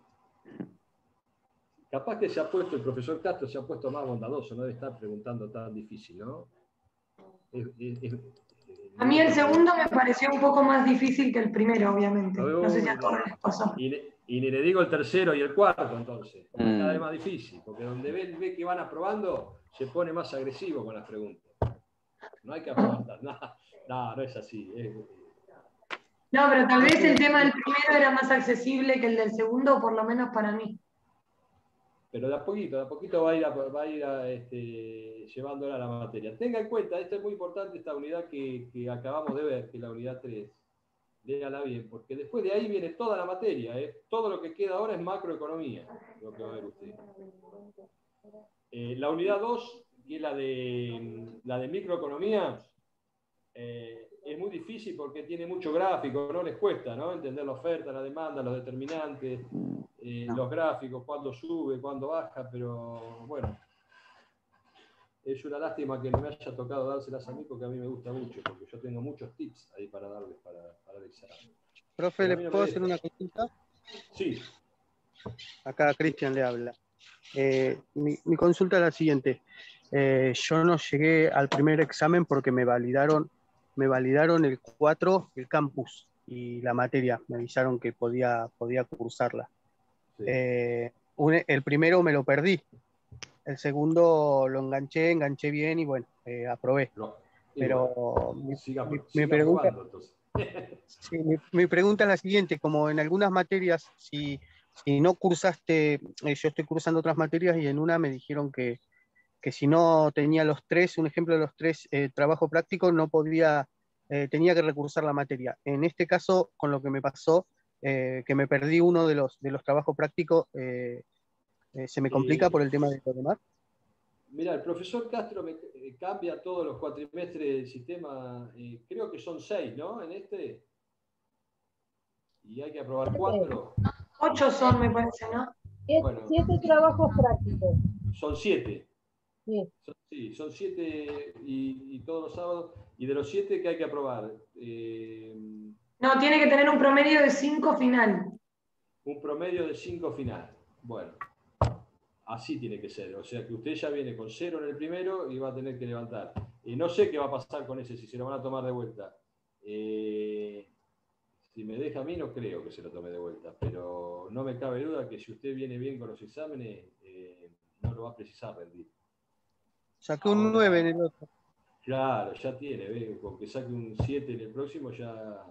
Capaz que se ha puesto, el profesor Castro se ha puesto más bondadoso, no debe estar preguntando tan difícil, ¿no? Es, es, es, A mí el segundo me pareció un poco más difícil que el primero, obviamente. No sé si a todos les pasó. Y, y ni le digo el tercero y el cuarto, entonces. Mm. Cada vez más difícil, porque donde ve, ve que van aprobando, se pone más agresivo con las preguntas. No hay que aprobar nada. No, no es así. Es, No, pero tal vez el tema del primero era más accesible que el del segundo, por lo menos para mí. Pero de a poquito, de a poquito va a ir, a, va a ir a, este, llevándola a la materia. Tenga en cuenta, esto es muy importante, esta unidad que, que acabamos de ver, que es la unidad tres. Léala bien, porque después de ahí viene toda la materia. ¿eh? Todo lo que queda ahora es macroeconomía, lo que va a ver usted. Eh, la unidad dos, que es la de, la de microeconomía, eh, es muy difícil porque tiene mucho gráfico, no les cuesta, ¿no? Entender la oferta, la demanda, los determinantes, eh, No. los gráficos, cuándo sube, cuándo baja, pero bueno, es una lástima que no me haya tocado dárselas a mí porque a mí me gusta mucho, porque yo tengo muchos tips ahí para darles para, para el examen. Profe, Pero a ¿le mí no puedo me hacer deja. una consulta? Sí, Acá Cristian le habla. Eh, mi, mi consulta es la siguiente. Eh, yo no llegué al primer examen porque me validaron, me validaron el cuatro, el campus y la materia. Me avisaron que podía, podía cursarla. sí. Eh, un- el primero me lo perdí. El segundo lo enganché, enganché bien y bueno, eh, aprobé. Lo- y Pero bueno, mi, siga, mi- mi siga pregunta, probando entonces. sí, mi, mi pregunta es la siguiente, como en algunas materias, si, si no cursaste, eh, yo estoy cursando otras materias y en una me dijeron que, que si no tenía los tres, un ejemplo de los tres eh, trabajo práctico, no podía, eh, tenía que recursar la materia. En este caso, con lo que me pasó, eh, que me perdí uno de los, de los trabajos prácticos, eh, eh, ¿se me complica Eh, por el tema de lo demás? Mira, el profesor Castro me, eh, cambia todos los cuatrimestres del sistema, eh, creo que son seis, ¿no? En este. Y hay que aprobar cuatro. Ocho son, me parece, ¿no? Siete, Bueno, siete trabajos prácticos. son siete. Sí. Son, sí, son siete y, y todos los sábados. Y de los siete que hay que aprobar, eh, No, tiene que tener un promedio de cinco final. un promedio de cinco final. Bueno, así tiene que ser. O sea que usted ya viene con cero en el primero y va a tener que levantar. Y no sé qué va a pasar con ese, si se lo van a tomar de vuelta. Eh, si me deja a mí, no creo que se lo tome de vuelta. Pero no me cabe duda que si usted viene bien con los exámenes, eh, no lo va a precisar rendir. Saqué un Ahora, nueve en el otro. claro, ya tiene, ¿ve? Con que saque un siete en el próximo ya.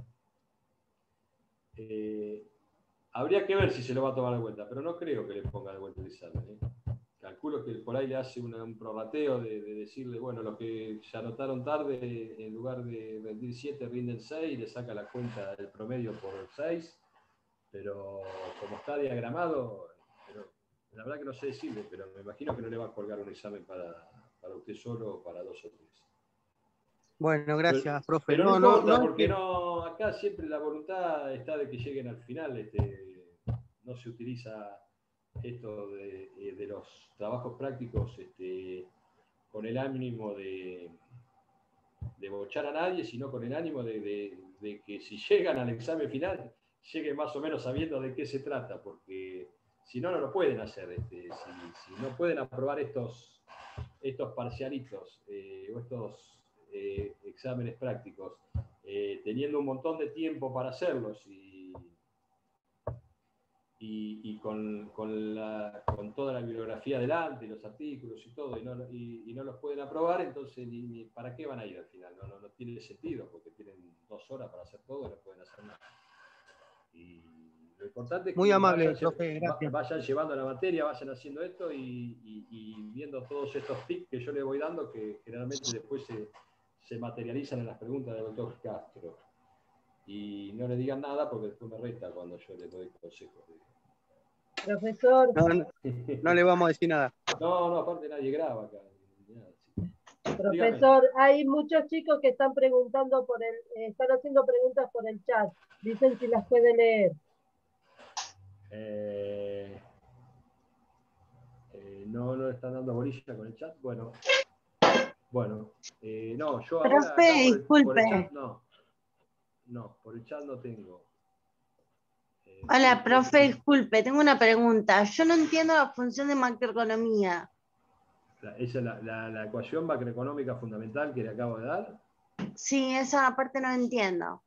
Eh, habría que ver si se lo va a tomar de vuelta, pero no creo que le ponga de vuelta el examen. ¿eh? Calculo que por ahí le hace una, un prorrateo de, de decirle, bueno, los que se anotaron tarde, en lugar de rendir siete, rinden seis, y le saca la cuenta del promedio por seis, pero como está diagramado, pero, la verdad que no sé decirle, pero me imagino que no le va a colgar un examen para, para usted solo o para dos o tres. Bueno, gracias, profe. Pero no, no, no, importa, no, porque no, acá siempre la voluntad está de que lleguen al final. Este, no se utiliza esto de, de los trabajos prácticos este, con el ánimo de, de bochar a nadie, sino con el ánimo de, de, de que si llegan al examen final, lleguen más o menos sabiendo de qué se trata, porque si no, no lo pueden hacer. Este, si, si no pueden aprobar estos, estos parcialitos eh, o estos eh, exámenes prácticos, eh, teniendo un montón de tiempo para hacerlos y, y, y con, con, la, con toda la bibliografía delante, los artículos y todo, y no, y, y no los pueden aprobar, entonces ni, ni ¿para qué van a ir al final? No, no, no tiene sentido, porque tienen dos horas para hacer todo y no pueden hacer nada. Y lo importante es Muy que amable, vayan, profe, gracias. vayan llevando la materia, vayan haciendo esto y, y, y viendo todos estos tips que yo les voy dando, que generalmente después se, se materializan en las preguntas del doctor Castro. Y no le digan nada porque después me reta cuando yo les doy consejos. Profesor. No, no, no le vamos a decir nada. No, no, aparte nadie graba acá. Profesor, dígame. Hay muchos chicos que están preguntando por el, eh, están haciendo preguntas por el chat. Dicen si las puede leer. Eh, eh, no, no están dando bolilla con el chat. Bueno, bueno, eh, no, yo ahora Profe, acá por el, disculpe. por el chat no. No, por el chat no tengo. Eh, Hola, profe, disculpe, tengo una pregunta. Yo no entiendo la función de macroeconomía. La, esa es la, la, la ecuación macroeconómica fundamental que le acabo de dar. Sí, esa parte no entiendo.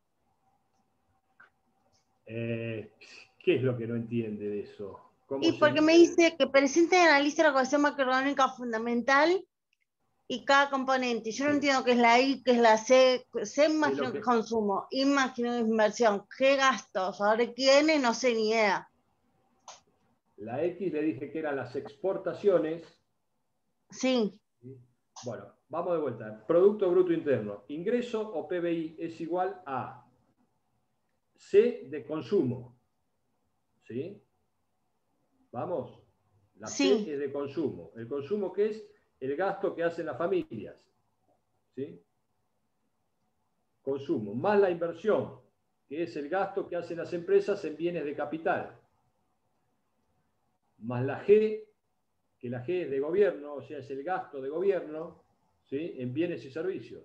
Eh, ¿Qué es lo que no entiende de eso? ¿Cómo Y se, porque me eh, dice que presente y analice la ecuación macroeconómica fundamental y cada componente. Yo no sí. entiendo qué es la I, qué es la C. C imagino que... que es consumo, I imagino que es inversión. ¿Qué gastos? Ahora quién, no sé ni idea. La X le dije que eran las exportaciones. Sí. Bueno, vamos de vuelta. Producto Bruto Interno. Ingreso o P B I es igual a C de consumo. ¿Sí? ¿Vamos? La sí. C es de consumo. ¿El consumo qué es? El gasto que hacen las familias. ¿Sí? Consumo. Más la inversión, que es el gasto que hacen las empresas en bienes de capital. Más la G, que la G es de gobierno, o sea, es el gasto de gobierno, ¿sí? En bienes y servicios.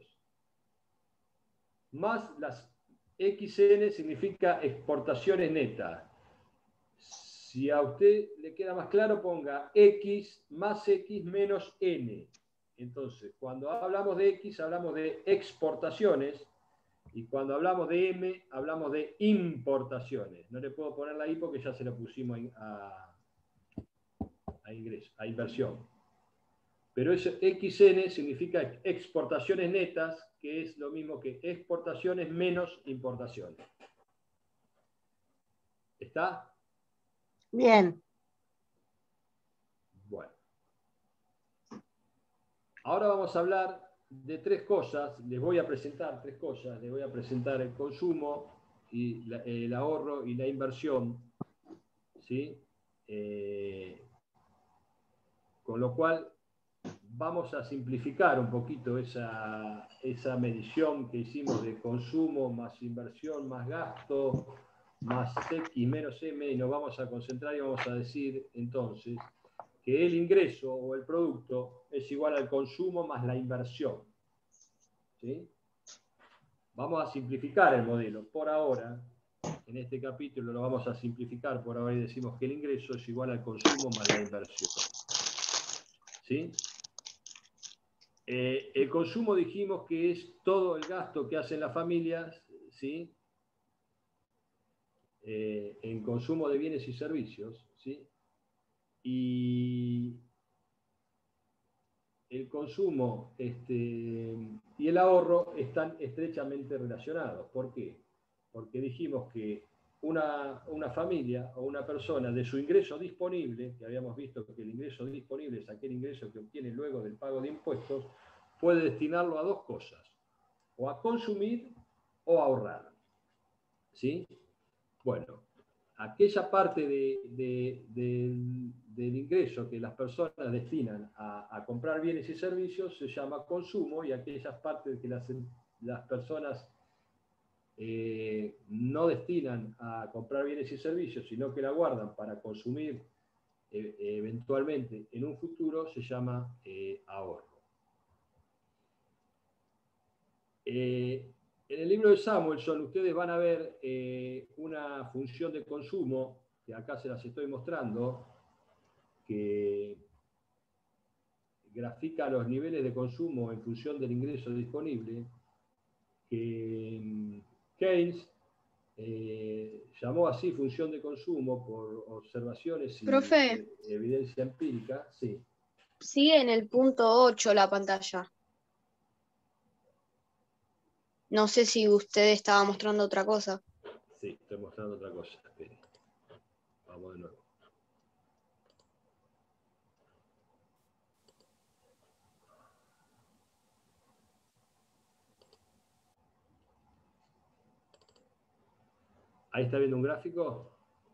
Más las X N significa exportaciones netas. Si a usted le queda más claro, ponga X más X menos N. Entonces, cuando hablamos de X, hablamos de exportaciones, y cuando hablamos de M, hablamos de importaciones. No le puedo poner la I porque ya se la pusimos a, a ingreso, a inversión. Pero ese X N significa exportaciones netas, que es lo mismo que exportaciones menos importaciones. ¿Está? Bien. Bueno. Ahora vamos a hablar de tres cosas. Les voy a presentar tres cosas. Les voy a presentar el consumo, y la, el ahorro y la inversión. ¿Sí? Eh, con lo cual vamos a simplificar un poquito esa, esa medición que hicimos de consumo más inversión más gasto más X menos M, y nos vamos a concentrar y vamos a decir entonces que el ingreso o el producto es igual al consumo más la inversión. ¿Sí? Vamos a simplificar el modelo. Por ahora, en este capítulo lo vamos a simplificar por ahora y decimos que el ingreso es igual al consumo más la inversión. ¿Sí? Eh, el consumo dijimos que es todo el gasto que hacen las familias, ¿sí? Eh, en consumo de bienes y servicios, ¿sí? Y el consumo este, y el ahorro están estrechamente relacionados. ¿Por qué? Porque dijimos que una, una familia o una persona de su ingreso disponible, que habíamos visto que el ingreso disponible es aquel ingreso que obtiene luego del pago de impuestos, puede destinarlo a dos cosas, o a consumir o a ahorrar. ¿Sí? Bueno, aquella parte de, de, de, del ingreso que las personas destinan a, a comprar bienes y servicios se llama consumo, y aquellas partes que las, las personas eh, no destinan a comprar bienes y servicios, sino que la guardan para consumir eh, eventualmente en un futuro, se llama eh, ahorro. Eh, en el libro de Samuelson ustedes van a ver eh, una función de consumo, que acá se las estoy mostrando, que grafica los niveles de consumo en función del ingreso disponible, que Keynes eh, llamó así función de consumo por observaciones y Profe. evidencia empírica. Sí. Sigue en el punto ocho la pantalla. No sé si usted estaba mostrando otra cosa. Sí, estoy mostrando otra cosa. Espere. Vamos de nuevo. ¿Ahí está viendo un gráfico?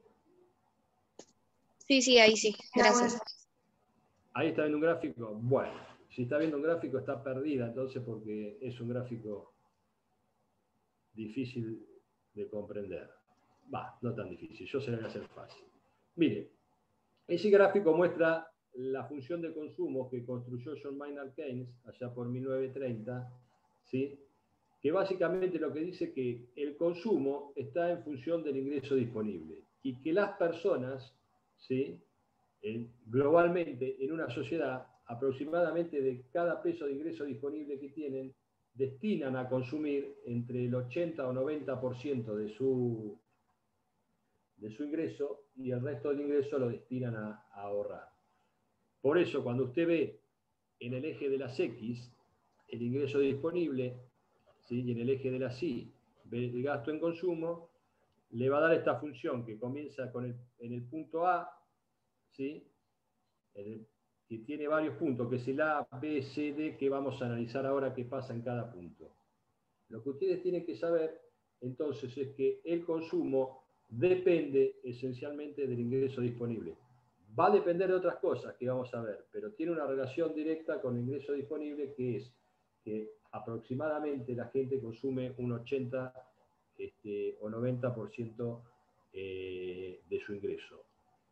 Sí, sí, ahí sí. Gracias. ¿Ahí está viendo un gráfico? Bueno, si está viendo un gráfico está perdida, entonces, porque es un gráfico difícil de comprender. Va, no tan difícil, yo se lo voy a hacer fácil. Mire, ese gráfico muestra la función de consumo que construyó John Maynard Keynes allá por mil novecientos treinta, ¿sí? Que básicamente lo que dice que el consumo está en función del ingreso disponible y que las personas, ¿sí? En, globalmente en una sociedad, aproximadamente de cada peso de ingreso disponible que tienen, destinan a consumir entre el ochenta o noventa por ciento de su, de su ingreso, y el resto del ingreso lo destinan a, a ahorrar. Por eso, cuando usted ve en el eje de las X el ingreso disponible, ¿sí? Y en el eje de las Y ve el gasto en consumo, le va a dar esta función que comienza con el, en el punto A, ¿sí? El, que tiene varios puntos, que es el A, B, C, D, que vamos a analizar ahora qué pasa en cada punto. Lo que ustedes tienen que saber, entonces, es que el consumo depende esencialmente del ingreso disponible. Va a depender de otras cosas que vamos a ver, pero tiene una relación directa con el ingreso disponible, que es que aproximadamente la gente consume un ochenta este, o noventa por ciento eh, de su ingreso.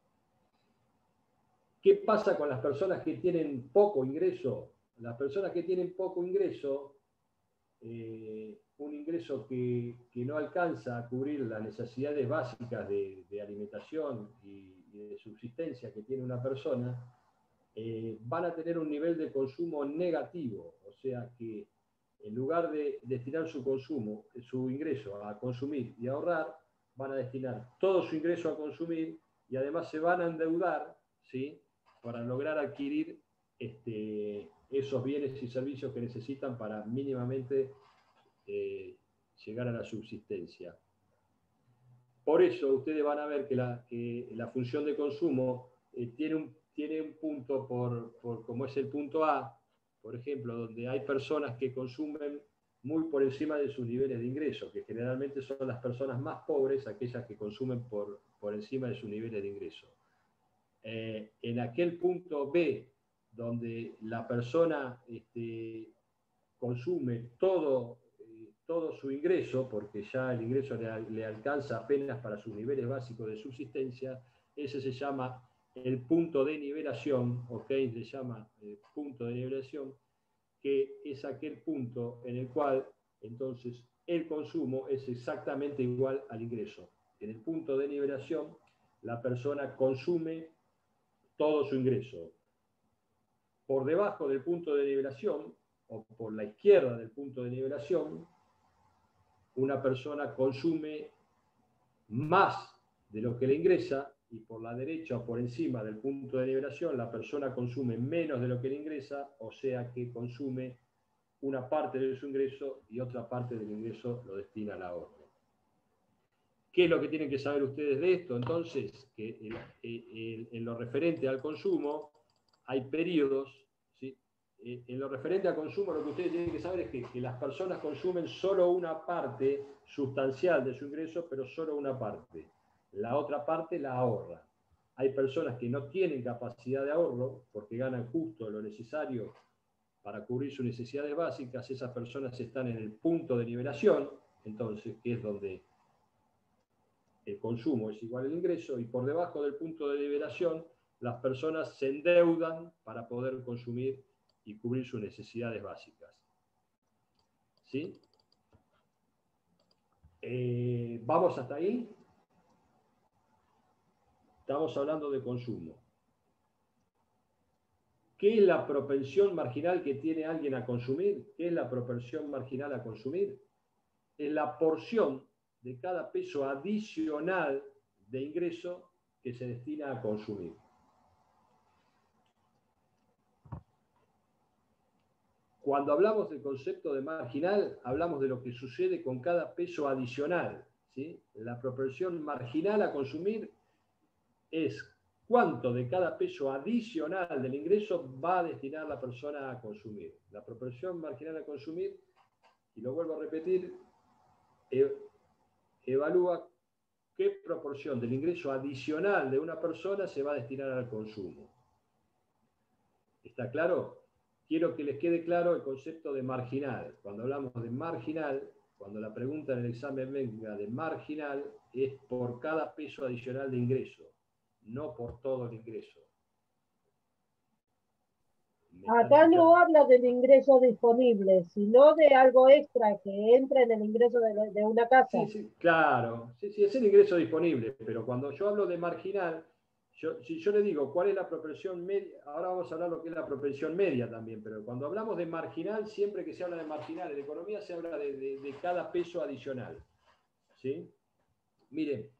¿Qué pasa con las personas que tienen poco ingreso? Las personas que tienen poco ingreso, eh, un ingreso que, que no alcanza a cubrir las necesidades básicas de, de alimentación y, y de subsistencia que tiene una persona, eh, van a tener un nivel de consumo negativo. O sea que en lugar de destinar su consumo, su ingreso a consumir y ahorrar, van a destinar todo su ingreso a consumir y además se van a endeudar, ¿sí? Para lograr adquirir este, esos bienes y servicios que necesitan para mínimamente eh, llegar a la subsistencia. Por eso ustedes van a ver que la, que la función de consumo eh, tiene, un, tiene un punto por, por, como es el punto A, por ejemplo, donde hay personas que consumen muy por encima de sus niveles de ingreso, que generalmente son las personas más pobres, aquellas que consumen por, por encima de sus niveles de ingreso. Eh, en aquel punto B, donde la persona este, consume todo, eh, todo su ingreso, porque ya el ingreso le, le alcanza apenas para sus niveles básicos de subsistencia, ese se llama el punto de nivelación, o Keynes le llama el punto de nivelación, que es aquel punto en el cual entonces el consumo es exactamente igual al ingreso. En el punto de nivelación, la persona consume todo su ingreso. Por debajo del punto de nivelación, o por la izquierda del punto de nivelación, una persona consume más de lo que le ingresa, y por la derecha o por encima del punto de nivelación, la persona consume menos de lo que le ingresa, o sea que consume una parte de su ingreso y otra parte del ingreso lo destina al ahorro. ¿Qué es lo que tienen que saber ustedes de esto? Entonces, que el, el, en lo referente al consumo hay periodos, ¿sí? En lo referente al consumo, lo que ustedes tienen que saber es que, que las personas consumen solo una parte sustancial de su ingreso, pero solo una parte. La otra parte la ahorra. Hay personas que no tienen capacidad de ahorro porque ganan justo lo necesario para cubrir sus necesidades básicas. Esas personas están en el punto de nivelación, entonces, que es donde el consumo es igual al ingreso, y por debajo del punto de nivelación, las personas se endeudan para poder consumir y cubrir sus necesidades básicas. ¿Sí? Eh, ¿Vamos hasta ahí? Estamos hablando de consumo. ¿Qué es la propensión marginal que tiene alguien a consumir? ¿Qué es la propensión marginal a consumir? Es la porción de cada peso adicional de ingreso que se destina a consumir. Cuando hablamos del concepto de marginal, hablamos de lo que sucede con cada peso adicional, ¿sí? La propensión marginal a consumir es cuánto de cada peso adicional del ingreso va a destinar la persona a consumir. La propensión marginal a consumir, y lo vuelvo a repetir, e- evalúa qué proporción del ingreso adicional de una persona se va a destinar al consumo. ¿Está claro? Quiero que les quede claro el concepto de marginal. Cuando hablamos de marginal, cuando la pregunta en el examen venga de marginal, es por cada peso adicional de ingreso, no por todo el ingreso. Acá no habla del ingreso disponible, sino de algo extra que entra en el ingreso de, de una casa. Sí, sí, claro. Sí, sí, es el ingreso disponible, pero cuando yo hablo de marginal, yo, si yo le digo cuál es la propensión media, ahora vamos a hablar lo que es la propensión media también, pero cuando hablamos de marginal, siempre que se habla de marginal en economía se habla de, de, de cada peso adicional. ¿Sí? Miren,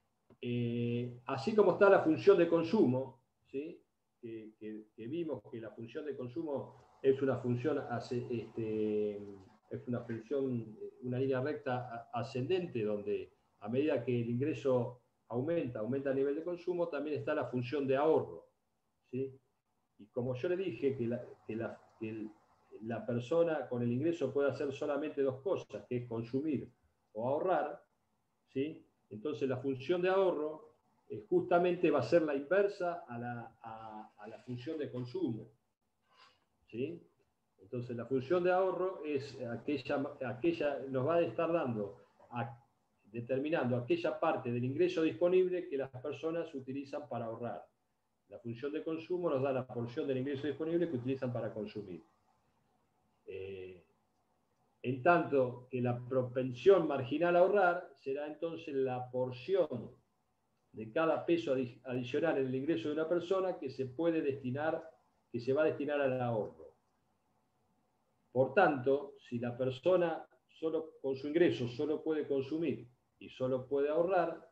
eh, así como está la función de consumo, ¿sí? que, que, que vimos que la función de consumo es una función, este, es una función, una línea recta ascendente, donde a medida que el ingreso aumenta, aumenta el nivel de consumo, también está la función de ahorro. ¿Sí? Y como yo le dije que la, que, la, que el, la persona con el ingreso puede hacer solamente dos cosas, que es consumir o ahorrar, ¿sí? Entonces la función de ahorro eh, justamente va a ser la inversa a la, a, a la función de consumo. ¿Sí? Entonces la función de ahorro es aquella, aquella nos va a estar dando a, determinando aquella parte del ingreso disponible que las personas utilizan para ahorrar. La función de consumo nos da la porción del ingreso disponible que utilizan para consumir. Eh, en tanto que la propensión marginal a ahorrar será entonces la porción de cada peso adi- adicional en el ingreso de una persona que se puede destinar, que se va a destinar al ahorro. Por tanto, si la persona solo con su ingreso solo puede consumir y solo puede ahorrar,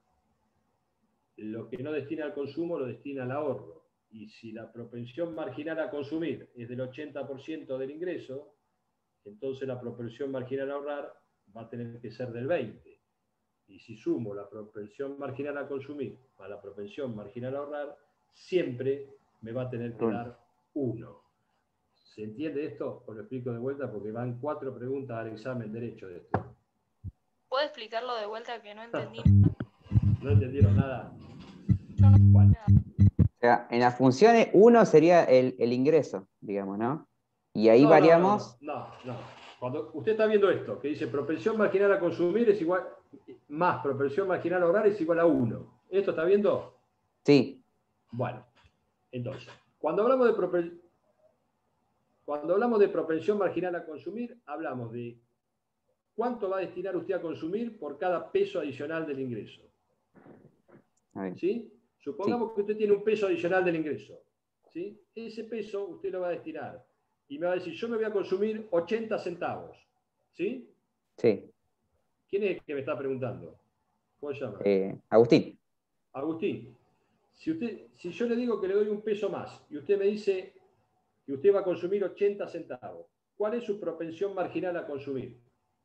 lo que no destina al consumo lo destina al ahorro. Y si la propensión marginal a consumir es del ochenta por ciento del ingreso, entonces la propensión marginal a ahorrar va a tener que ser del veinte por ciento. Y si sumo la propensión marginal a consumir a la propensión marginal a ahorrar, siempre me va a tener que dar uno. ¿Se entiende esto? Os lo explico de vuelta porque van cuatro preguntas al examen derecho de esto. ¿Puedo explicarlo de vuelta que no entendí? ¿No entendieron nada? Bueno. O sea, en las funciones, uno sería el, el ingreso, digamos, ¿no? Y ahí no, variamos. No, no, no, no. Cuando usted está viendo esto, que dice propensión marginal a consumir es igual, más propensión marginal a ahorrar es igual a uno. ¿Esto está viendo? Sí. Bueno, entonces, cuando hablamos de propensión, cuando hablamos de propensión marginal a consumir, hablamos de cuánto va a destinar usted a consumir por cada peso adicional del ingreso. ¿Sí? Supongamos sí. que usted tiene un peso adicional del ingreso. ¿Sí? Ese peso usted lo va a destinar. Y me va a decir, yo me voy a consumir ochenta centavos. ¿Sí? Sí. ¿Quién es el que me está preguntando? ¿Cómo se llama? Eh, Agustín. Agustín. Si, usted, si yo le digo que le doy un peso más y usted me dice que usted va a consumir ochenta centavos, ¿cuál es su propensión marginal a consumir?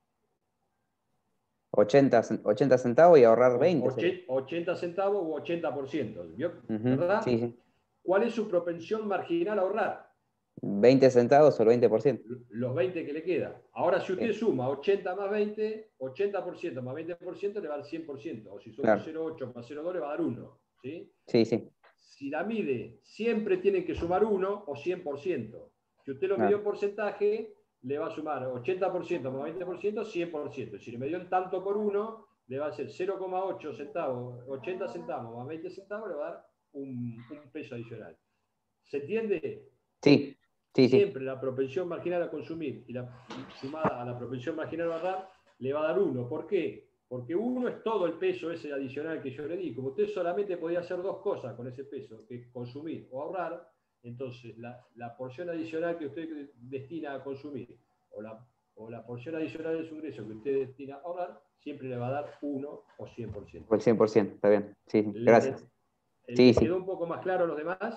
ochenta, ochenta centavos y ahorrar veinte. Och, ochenta centavos u ochenta por ciento. ¿Vio? Uh-huh. ¿Verdad? Sí, sí. ¿Cuál es su propensión marginal a ahorrar? veinte centavos o el veinte por ciento. Los veinte que le queda. Ahora, si usted Sí. suma ochenta más veinte, ochenta por ciento más veinte por ciento le va a dar cien por ciento. O si suma Claro. cero coma ocho más cero coma dos le va a dar uno. ¿Sí? Sí, sí. Si la mide, siempre tienen que sumar uno o cien por ciento. Si usted lo Claro. midió en porcentaje, le va a sumar ochenta por ciento más veinte por ciento, cien por ciento. Si le midió en tanto por uno, le va a ser cero coma ocho centavos, ochenta centavos más veinte centavos, le va a dar un, un peso adicional. ¿Se entiende? Sí, sí, sí. Siempre la propensión marginal a consumir y la sumada a la propensión marginal a ahorrar le va a dar uno. ¿Por qué? Porque uno es todo el peso ese adicional que yo le di. Como usted solamente podía hacer dos cosas con ese peso, que es consumir o ahorrar, entonces la, la porción adicional que usted destina a consumir o la, o la porción adicional de su ingreso que usted destina a ahorrar, siempre le va a dar uno o cien por ciento. O el cien por ciento, está bien. Sí, sí. ¿Le- Gracias. ¿Le Sí, sí. quedó un poco más claro a los demás?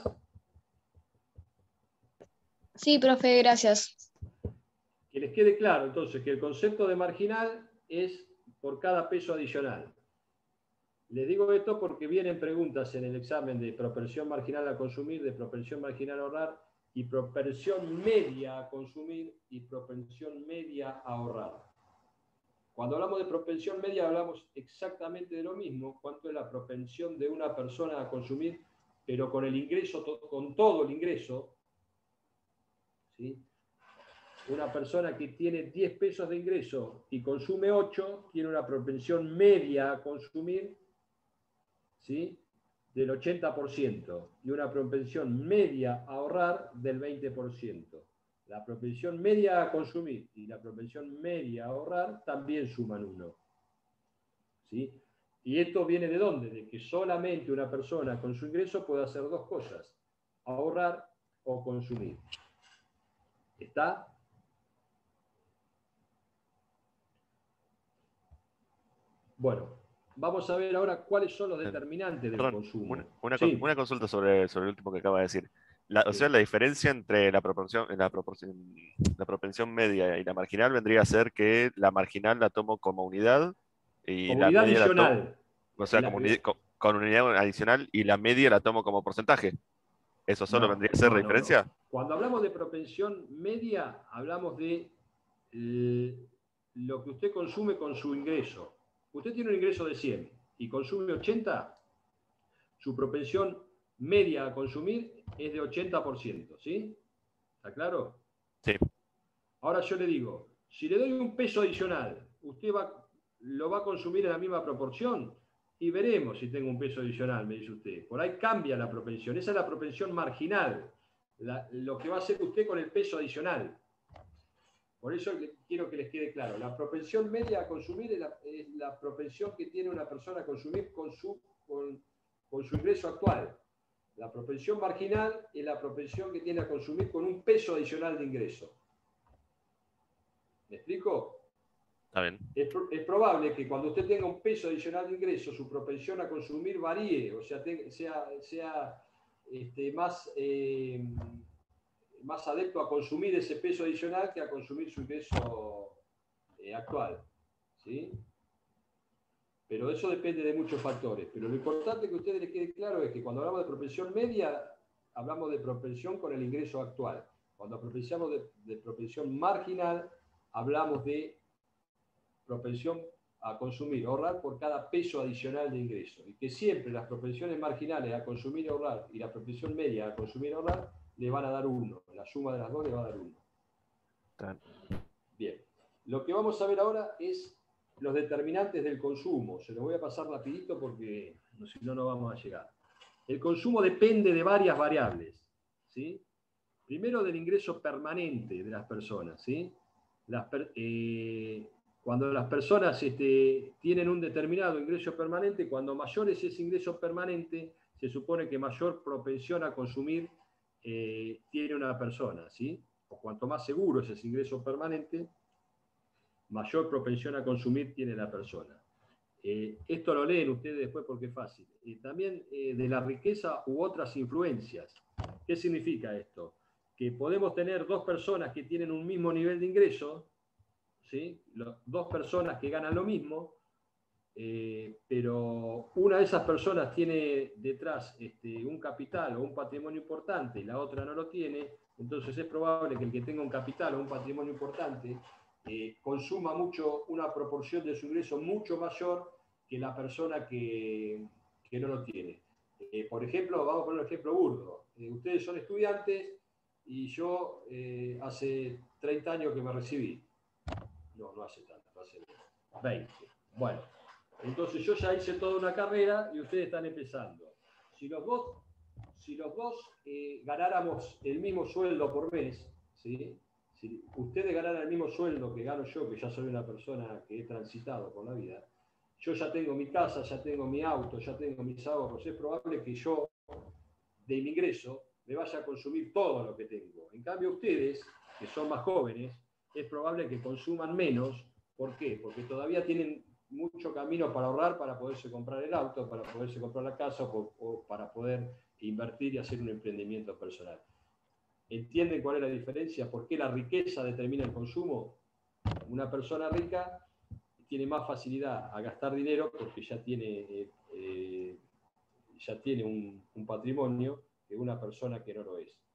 Sí, profe, gracias. Que les quede claro, entonces, que el concepto de marginal es por cada peso adicional. Les digo esto porque vienen preguntas en el examen de propensión marginal a consumir, de propensión marginal a ahorrar, y propensión media a consumir y propensión media a ahorrar. Cuando hablamos de propensión media hablamos exactamente de lo mismo, cuánto es la propensión de una persona a consumir, pero con el ingreso, con todo el ingreso, ¿sí? Una persona que tiene diez pesos de ingreso y consume ocho, tiene una propensión media a consumir, ¿sí?, del ochenta por ciento y una propensión media a ahorrar del veinte por ciento. La propensión media a consumir y la propensión media a ahorrar también suman uno. ¿Sí? ¿Y esto viene de dónde? De que solamente una persona con su ingreso puede hacer dos cosas: ahorrar o consumir. ¿Está? Bueno, vamos a ver ahora cuáles son los determinantes del Perdón, consumo. una, una, Sí. con- una consulta sobre, sobre el último que acaba de decir. La, o Sí. sea, la diferencia entre la proporción, la proporción, la propensión media y la marginal vendría a ser que la marginal la tomo como unidad y Como la unidad media la tomo, adicional. o sea, La- como uni- con, con unidad adicional y la media la tomo como porcentaje. ¿Eso solo No, vendría a ser no, la no, diferencia? no. Cuando hablamos de propensión media, hablamos de eh, lo que usted consume con su ingreso. Usted tiene un ingreso de cien y consume ochenta, su propensión media a consumir es de ochenta por ciento, ¿sí? ¿Está claro? Sí. Ahora yo le digo, si le doy un peso adicional, ¿usted va, lo va a consumir en la misma proporción? Y veremos si tengo un peso adicional, me dice usted. Por ahí cambia la propensión. Esa es la propensión marginal, la- lo que va a hacer usted con el peso adicional. Por eso le- quiero que les quede claro. La propensión media a consumir es la, es la propensión que tiene una persona a consumir con su, con, con su ingreso actual. La propensión marginal es la propensión que tiene a consumir con un peso adicional de ingreso. ¿Me explico? Está bien. Es, pro- es probable que cuando usted tenga un peso adicional de ingreso, su propensión a consumir varíe, o sea, te- sea, sea este, más, eh, más adepto a consumir ese peso adicional que a consumir su ingreso eh, actual. ¿Sí? Pero eso depende de muchos factores. Pero lo importante que a ustedes les quede claro es que cuando hablamos de propensión media, hablamos de propensión con el ingreso actual. Cuando propensiamos de, de propensión marginal, hablamos de propensión a consumir, ahorrar por cada peso adicional de ingreso. Y que siempre las propensiones marginales a consumir y ahorrar y la propensión media a consumir y ahorrar le van a dar uno. La suma de las dos le va a dar uno. Está Bien. Lo que vamos a ver ahora es los determinantes del consumo. Se los voy a pasar rapidito porque si no, no vamos a llegar. El consumo depende de varias variables, ¿sí? Primero del ingreso permanente de las personas, ¿sí? Las per- eh, cuando las personas este, tienen un determinado ingreso permanente, cuando mayor es ese ingreso permanente, se supone que mayor propensión a consumir eh, tiene una persona, ¿sí? O cuanto más seguro es ese ingreso permanente, mayor propensión a consumir tiene la persona. Eh, esto lo leen ustedes después porque es fácil. Eh, también eh, de la riqueza u otras influencias. ¿Qué significa esto? Que podemos tener dos personas que tienen un mismo nivel de ingreso, ¿sí? Los- dos personas que ganan lo mismo, eh, pero una de esas personas tiene detrás este, un capital o un patrimonio importante y la otra no lo tiene, entonces es probable que el que tenga un capital o un patrimonio importante eh, consuma mucho, una proporción de su ingreso mucho mayor que la persona que, que no lo tiene. Eh, por ejemplo, vamos a poner un ejemplo burdo. Eh, ustedes son estudiantes y yo eh, hace treinta años que me recibí. No, no hace tanto, hace veinte. Bueno, entonces yo ya hice toda una carrera y ustedes están empezando. Si los dos, si los dos eh, ganáramos el mismo sueldo por mes, ¿sí? Si ustedes ganaran el mismo sueldo que gano yo, que ya soy una persona que he transitado por la vida, yo ya tengo mi casa, ya tengo mi auto, ya tengo mis ahorros, es probable que yo, de mi ingreso, me vaya a consumir todo lo que tengo. En cambio, ustedes, que son más jóvenes, es probable que consuman menos. ¿Por qué? Porque todavía tienen mucho camino para ahorrar, para poderse comprar el auto, para poderse comprar la casa o, o para poder invertir y hacer un emprendimiento personal. ¿Entienden cuál es la diferencia? ¿Por qué la riqueza determina el consumo? Una persona rica tiene más facilidad a gastar dinero porque ya tiene, eh, eh, ya tiene un, un patrimonio que una persona que no lo es.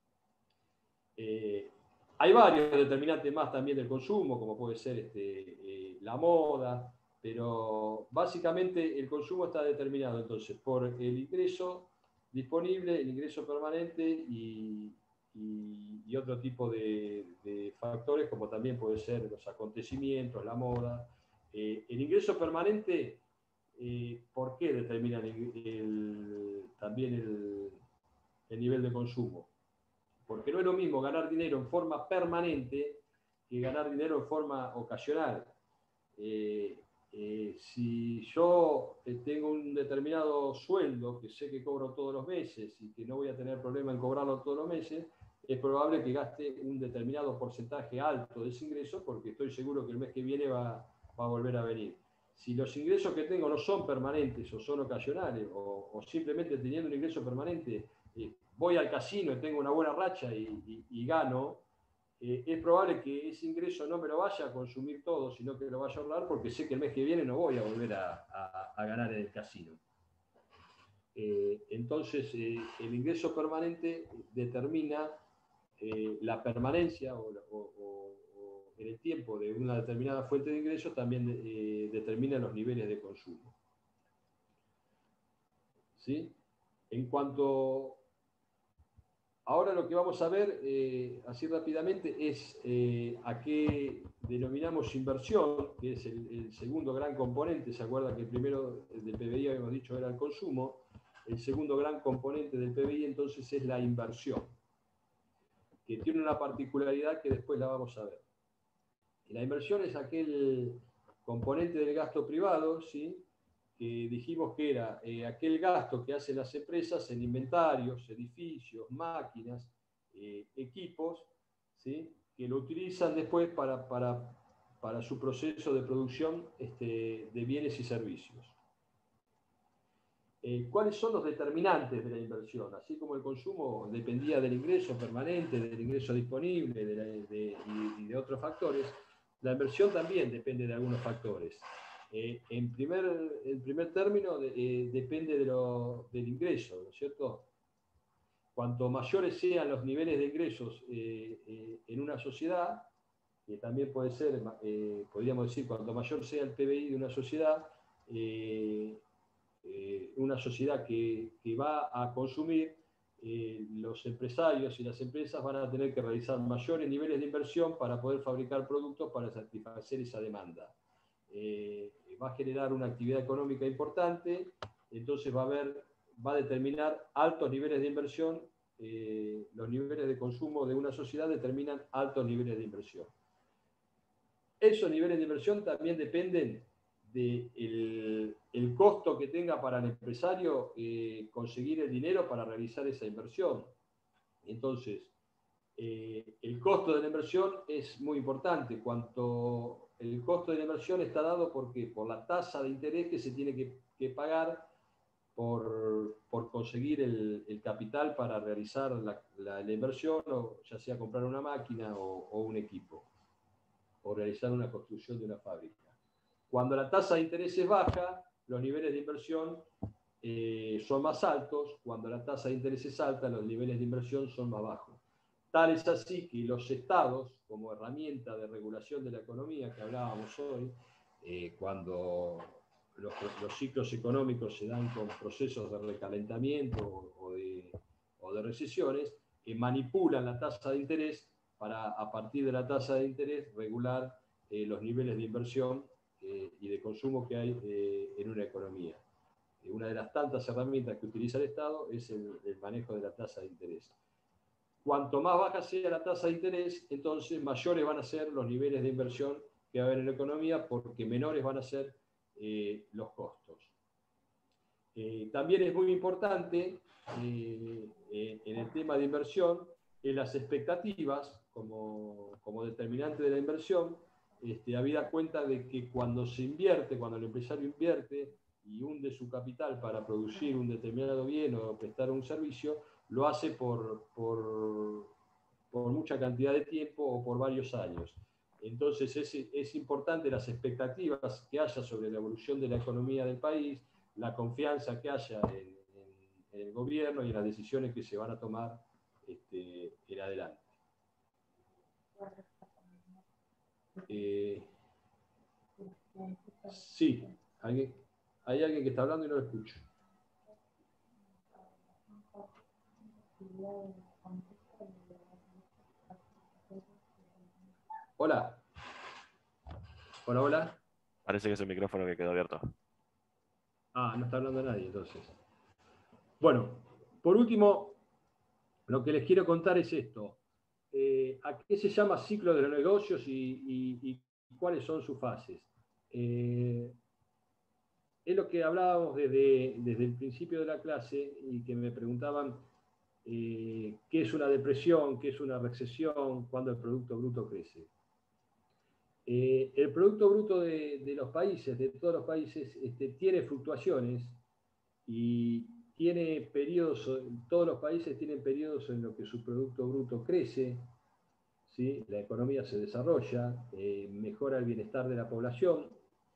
Eh, hay varios determinantes más también del consumo, como puede ser este, eh, la moda, pero básicamente el consumo está determinado entonces por el ingreso disponible, el ingreso permanente y, y, y otro tipo de, de factores, como también puede ser los acontecimientos, la moda. Eh, el ingreso permanente, eh, ¿por qué determina el, el, también el, el nivel de consumo? Porque no es lo mismo ganar dinero en forma permanente que ganar dinero en forma ocasional. Eh, eh, si yo tengo un determinado sueldo que sé que cobro todos los meses y que no voy a tener problema en cobrarlo todos los meses, es probable que gaste un determinado porcentaje alto de ese ingreso porque estoy seguro que el mes que viene va, va a volver a venir. Si los ingresos que tengo no son permanentes o son ocasionales o, o simplemente teniendo un ingreso permanente, eh, voy al casino y tengo una buena racha y, y, y gano, eh, es probable que ese ingreso no me lo vaya a consumir todo, sino que lo vaya a ahorrar porque sé que el mes que viene no voy a volver a, a, a ganar en el casino. Eh, entonces, eh, el ingreso permanente determina eh, la permanencia o, o, o, o en el tiempo de una determinada fuente de ingresos, también eh, determina los niveles de consumo. ¿Sí? En cuanto... Ahora lo que vamos a ver, eh, así rápidamente, es eh, a qué denominamos inversión, que es el, el segundo gran componente. ¿Se acuerda que el primero del P B I, habíamos dicho, era el consumo? El segundo gran componente del P B I, entonces, es la inversión, que tiene una particularidad que después la vamos a ver. La inversión es aquel componente del gasto privado, ¿sí?, que dijimos que era eh, aquel gasto que hacen las empresas en inventarios, edificios, máquinas, eh, equipos, ¿sí?, que lo utilizan después para, para, para su proceso de producción este, de bienes y servicios. Eh, ¿Cuáles son los determinantes de la inversión? Así como el consumo dependía del ingreso permanente, del ingreso disponible de la, de, y, y de otros factores, la inversión también depende de algunos factores. Eh, en, primer, en primer término, de, eh, depende de lo, del ingreso, ¿no es cierto? Cuanto mayores sean los niveles de ingresos eh, eh, en una sociedad, que también puede ser, eh, podríamos decir, cuanto mayor sea el P B I de una sociedad, eh, eh, una sociedad que, que va a consumir, eh, los empresarios y las empresas van a tener que realizar mayores niveles de inversión para poder fabricar productos para satisfacer esa demanda. Eh, va a generar una actividad económica importante, entonces va a haber, va a determinar altos niveles de inversión, eh, los niveles de consumo de una sociedad determinan altos niveles de inversión. Esos niveles de inversión también dependen del el costo que tenga para el empresario eh, conseguir el dinero para realizar esa inversión. Entonces, eh, el costo de la inversión es muy importante. Cuanto el costo de la inversión está dado ¿por qué? Por la tasa de interés que se tiene que, que pagar por, por conseguir el, el capital para realizar la, la, la inversión, o ya sea comprar una máquina o, o un equipo, o realizar una construcción de una fábrica. Cuando la tasa de interés es baja, los niveles de inversión eh, son más altos. Cuando la tasa de interés es alta, los niveles de inversión son más bajos. Tal es así que los estados, como herramienta de regulación de la economía que hablábamos hoy, eh, cuando los, los ciclos económicos se dan con procesos de recalentamiento o de, o de recesiones, que manipulan la tasa de interés para, a partir de la tasa de interés, regular eh, los niveles de inversión eh, y de consumo que hay eh, en una economía. Eh, una de las tantas herramientas que utiliza el Estado es el, el manejo de la tasa de interés. Cuanto más baja sea la tasa de interés, entonces mayores van a ser los niveles de inversión que va a haber en la economía, porque menores van a ser eh, los costos. Eh, también es muy importante eh, eh, en el tema de inversión, en las expectativas como, como determinante de la inversión, este, habida cuenta de que cuando se invierte, cuando el empresario invierte y hunde su capital para producir un determinado bien o prestar un servicio, lo hace por, por, por mucha cantidad de tiempo o por varios años. Entonces es, es importante las expectativas que haya sobre la evolución de la economía del país, la confianza que haya en, en, en el gobierno y en las decisiones que se van a tomar este, en adelante. Eh, sí, ¿alguien, hay alguien que está hablando y no lo escucho. Hola. Hola, hola. Parece que es el micrófono que quedó abierto. Ah, no está hablando nadie, entonces. Bueno, por último, lo que les quiero contar es esto. Eh, ¿A qué se llama ciclo de los negocios y, y, y cuáles son sus fases? Eh, es lo que hablábamos desde, desde el principio de la clase y que me preguntaban eh, qué es una depresión, qué es una recesión, cuándo el Producto Bruto crece. Eh, el Producto Bruto de, de los países, de todos los países, este, tiene fluctuaciones y tiene periodos, todos los países tienen periodos en los que su Producto Bruto crece, ¿sí? La economía se desarrolla, eh, mejora el bienestar de la población,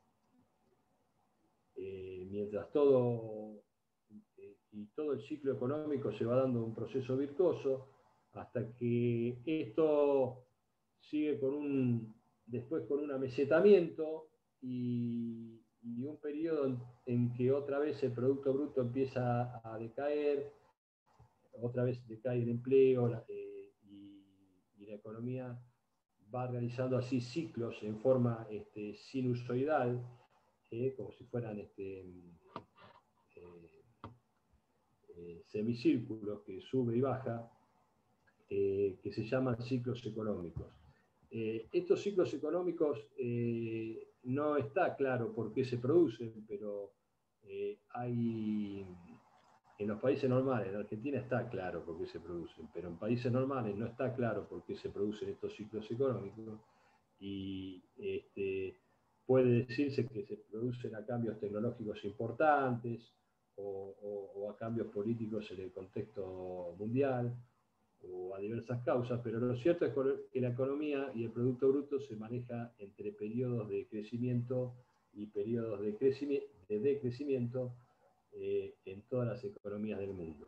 eh, mientras todo, eh, y todo el ciclo económico se va dando un proceso virtuoso, hasta que esto sigue con un, después con un amesetamiento y, y un periodo en, en que otra vez el Producto Bruto empieza a decaer, otra vez decae el empleo la, eh, y, y la economía va realizando así ciclos en forma este, sinusoidal, eh, como si fueran este, eh, eh, semicírculos que sube y baja, eh, que se llaman ciclos económicos. Eh, estos ciclos económicos eh, no está claro por qué se producen, pero eh, hay... En los países normales, en Argentina está claro por qué se producen, pero en países normales no está claro por qué se producen estos ciclos económicos y este, puede decirse que se producen a cambios tecnológicos importantes o, o, o a cambios políticos en el contexto mundial o a diversas causas, pero lo cierto es que la economía y el Producto Bruto se maneja entre periodos de crecimiento y periodos de, crecimi- de decrecimiento eh, en todas las economías del mundo.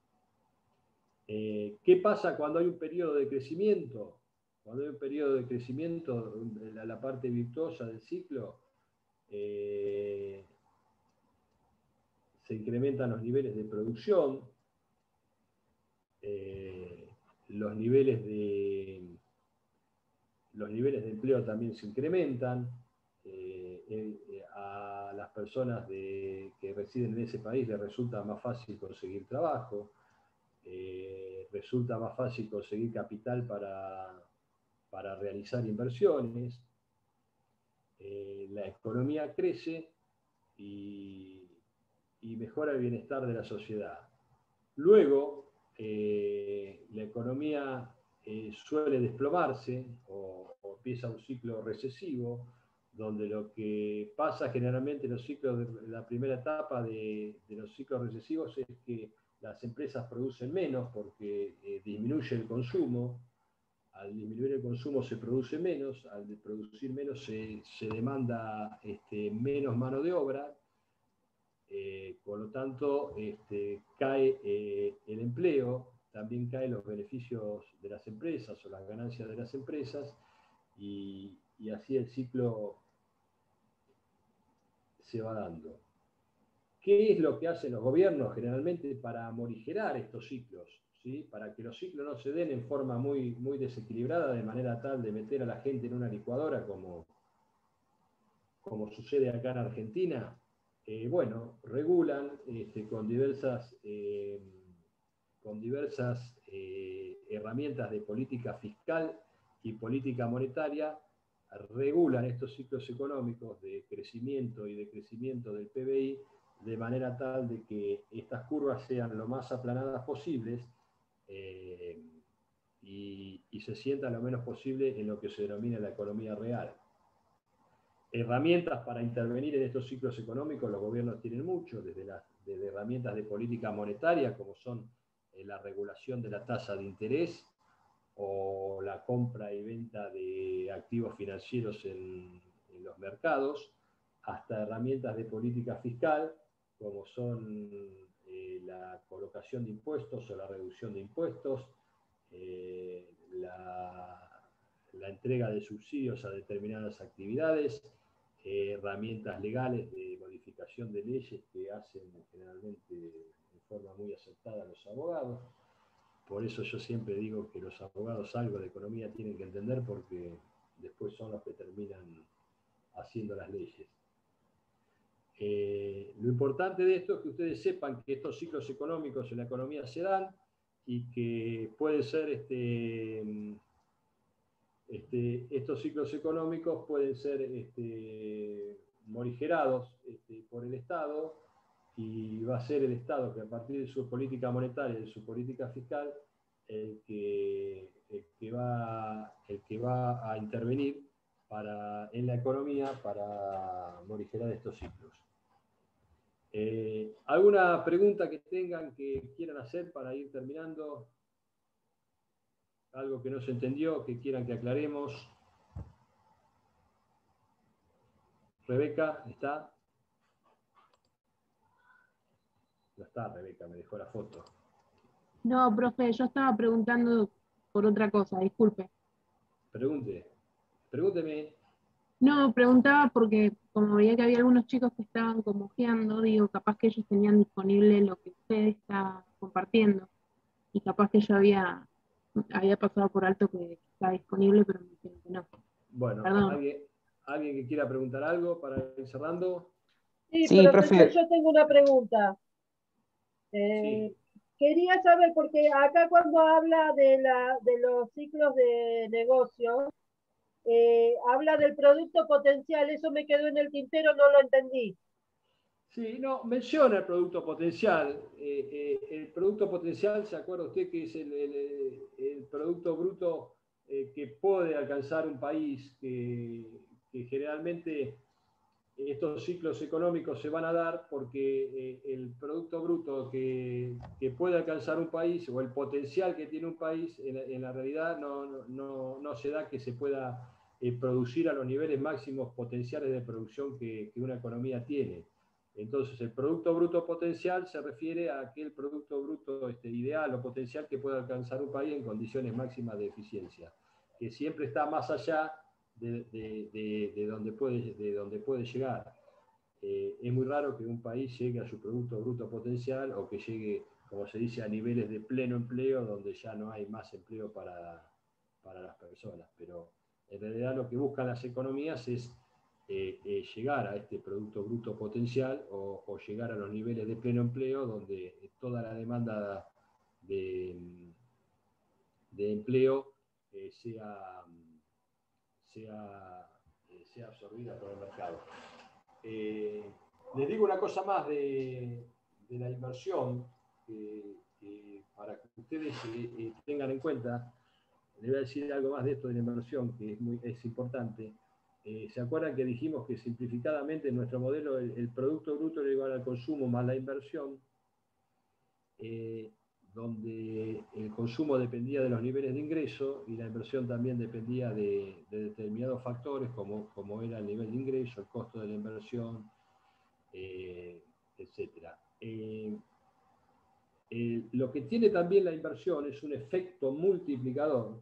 Eh, ¿Qué pasa cuando hay un periodo de crecimiento? Cuando hay un periodo de crecimiento, la, la parte virtuosa del ciclo, eh, se incrementan los niveles de producción, eh, los niveles de, los niveles de empleo también se incrementan, eh, eh, a las personas de, que residen en ese país les resulta más fácil conseguir trabajo, eh, resulta más fácil conseguir capital para, para realizar inversiones, eh, la economía crece y, y mejora el bienestar de la sociedad. Luego, eh, la economía eh, suele desplomarse o, o empieza un ciclo recesivo, donde lo que pasa generalmente en los ciclos de la primera etapa de, de los ciclos recesivos es que las empresas producen menos porque eh, disminuye el consumo, al disminuir el consumo se produce menos, al producir menos se, se demanda este, menos mano de obra, eh, por lo tanto este, cae eh, el empleo, también caen los beneficios de las empresas o las ganancias de las empresas, y, y así el ciclo se va dando. ¿Qué es lo que hacen los gobiernos generalmente para morigerar estos ciclos? ¿Sí? Para que los ciclos no se den en forma muy, muy desequilibrada, de manera tal de meter a la gente en una licuadora como, como sucede acá en Argentina. Eh, bueno, regulan este, con diversas, eh, con diversas eh, herramientas de política fiscal y política monetaria, regulan estos ciclos económicos de crecimiento y decrecimiento del P B I de manera tal de que estas curvas sean lo más aplanadas posibles eh, y, y se sientan lo menos posible en lo que se denomina la economía real. Herramientas para intervenir en estos ciclos económicos los gobiernos tienen mucho, desde, las, desde herramientas de política monetaria, como son eh, la regulación de la tasa de interés o la compra y venta de activos financieros en, en los mercados, hasta herramientas de política fiscal, como son eh, la colocación de impuestos o la reducción de impuestos, eh, la, la entrega de subsidios a determinadas actividades, eh, herramientas legales de modificación de leyes que hacen generalmente de forma muy aceptada los abogados. Por eso yo siempre digo que los abogados algo de economía tienen que entender, porque después son los que terminan haciendo las leyes. Eh, lo importante de esto es que ustedes sepan que estos ciclos económicos en la economía se dan y que pueden ser, este, este, estos ciclos económicos pueden ser este, morigerados este, por el Estado, y va a ser el Estado que a partir de su política monetaria y de su política fiscal el que, el que, va, el que va a intervenir para, en la economía para morigerar estos ciclos. Eh, ¿Alguna pregunta que tengan, que quieran hacer para ir terminando? ¿Algo que no se entendió, que quieran que aclaremos? Rebeca, ¿está? No está Rebeca, me dejó la foto. No, profe, yo estaba preguntando por otra cosa, disculpe. Pregunte, pregúnteme. No, preguntaba porque como veía que había algunos chicos que estaban como ojeando, digo, capaz que ellos tenían disponible lo que usted está compartiendo, y capaz que yo había, había pasado por alto que está disponible, pero me dijeron que no. Bueno, Perdón. ¿alguien, ¿alguien que quiera preguntar algo para ir cerrando? Sí, Sí, profesor, profe. yo tengo una pregunta. Eh, Sí. Quería saber, porque acá cuando habla de, la, de los ciclos de negocio, eh, habla del producto potencial, eso me quedó en el tintero, no lo entendí. Sí, no, menciona el producto potencial. Eh, eh, el producto potencial, ¿se acuerda usted que es el, el, el producto bruto eh, que puede alcanzar un país? Que, que generalmente estos ciclos económicos se van a dar porque eh, el producto bruto que, que puede alcanzar un país, o el potencial que tiene un país, en, en la realidad no, no, no se da que se pueda eh, producir a los niveles máximos potenciales de producción que, que una economía tiene. Entonces, el Producto Bruto Potencial se refiere a aquel Producto Bruto este, ideal o potencial que puede alcanzar un país en condiciones máximas de eficiencia, que siempre está más allá de, de, de, de, donde, puede, de donde puede llegar. Eh, es muy raro que un país llegue a su Producto Bruto Potencial, o que llegue, como se dice, a niveles de pleno empleo, donde ya no hay más empleo para, para las personas. Pero en realidad lo que buscan las economías es Eh, eh, llegar a este Producto Bruto Potencial, o, o llegar a los niveles de pleno empleo, donde toda la demanda de, de empleo eh, sea, sea, eh, sea absorbida por el mercado. Eh, les digo una cosa más de, de la inversión, que, que para que ustedes eh, eh, tengan en cuenta. Les voy a decir algo más de esto de la inversión, que es, muy, es importante. Eh, ¿Se acuerdan que dijimos que simplificadamente en nuestro modelo el, el Producto Bruto era igual al consumo más la inversión? Eh, donde el consumo dependía de los niveles de ingreso y la inversión también dependía de, de determinados factores, como, como era el nivel de ingreso, el costo de la inversión, eh, etcétera. Eh, eh, lo que tiene también la inversión es un efecto multiplicador,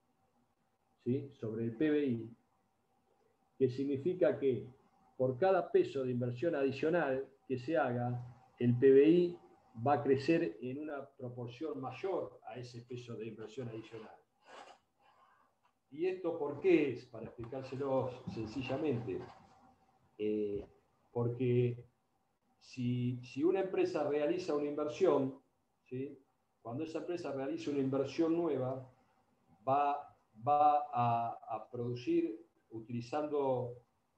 ¿sí?, sobre el P B I, que significa que por cada peso de inversión adicional que se haga, el P B I va a crecer en una proporción mayor a ese peso de inversión adicional. ¿Y esto por qué es? Para explicárselo sencillamente. Eh, porque si, si una empresa realiza una inversión, ¿sí?, cuando esa empresa realiza una inversión nueva, va, va a, a producir utilizando,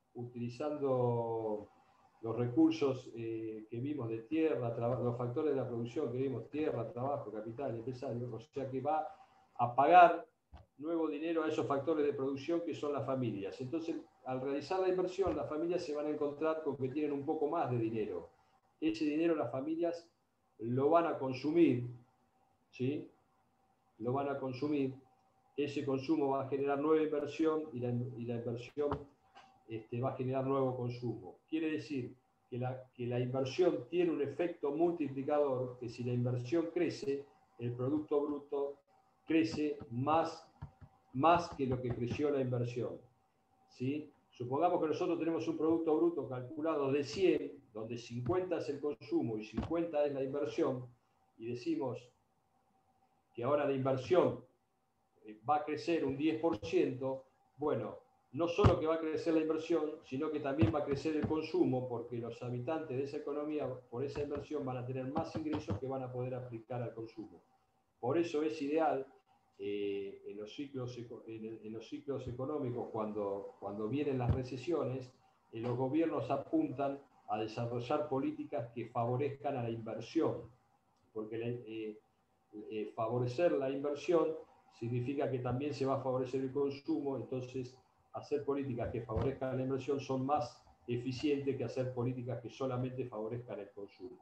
utilizando los recursos eh, que vimos de tierra, los factores de la producción que vimos, tierra, trabajo, capital, empresario, o sea que va a pagar nuevo dinero a esos factores de producción que son las familias. Entonces, al realizar la inversión, las familias se van a encontrar con que tienen un poco más de dinero. Ese dinero las familias lo van a consumir, ¿sí? Lo van a consumir. Ese consumo va a generar nueva inversión y la, y la inversión Este, va a generar nuevo consumo. Quiere decir que la, que la inversión tiene un efecto multiplicador, que si la inversión crece, el Producto Bruto crece más, más que lo que creció la inversión, ¿sí? Supongamos que nosotros tenemos un Producto Bruto calculado de cien, donde cincuenta es el consumo y cincuenta es la inversión, y decimos que ahora la inversión va a crecer un diez por ciento, bueno, no solo que va a crecer la inversión, sino que también va a crecer el consumo, porque los habitantes de esa economía, por esa inversión, van a tener más ingresos que van a poder aplicar al consumo. Por eso es ideal eh, en, los ciclos, en, en los ciclos económicos, cuando, cuando vienen las recesiones, eh, los gobiernos apuntan a desarrollar políticas que favorezcan a la inversión, porque eh, eh, favorecer la inversión significa que también se va a favorecer el consumo. Entonces, hacer políticas que favorezcan la inversión son más eficientes que hacer políticas que solamente favorezcan el consumo.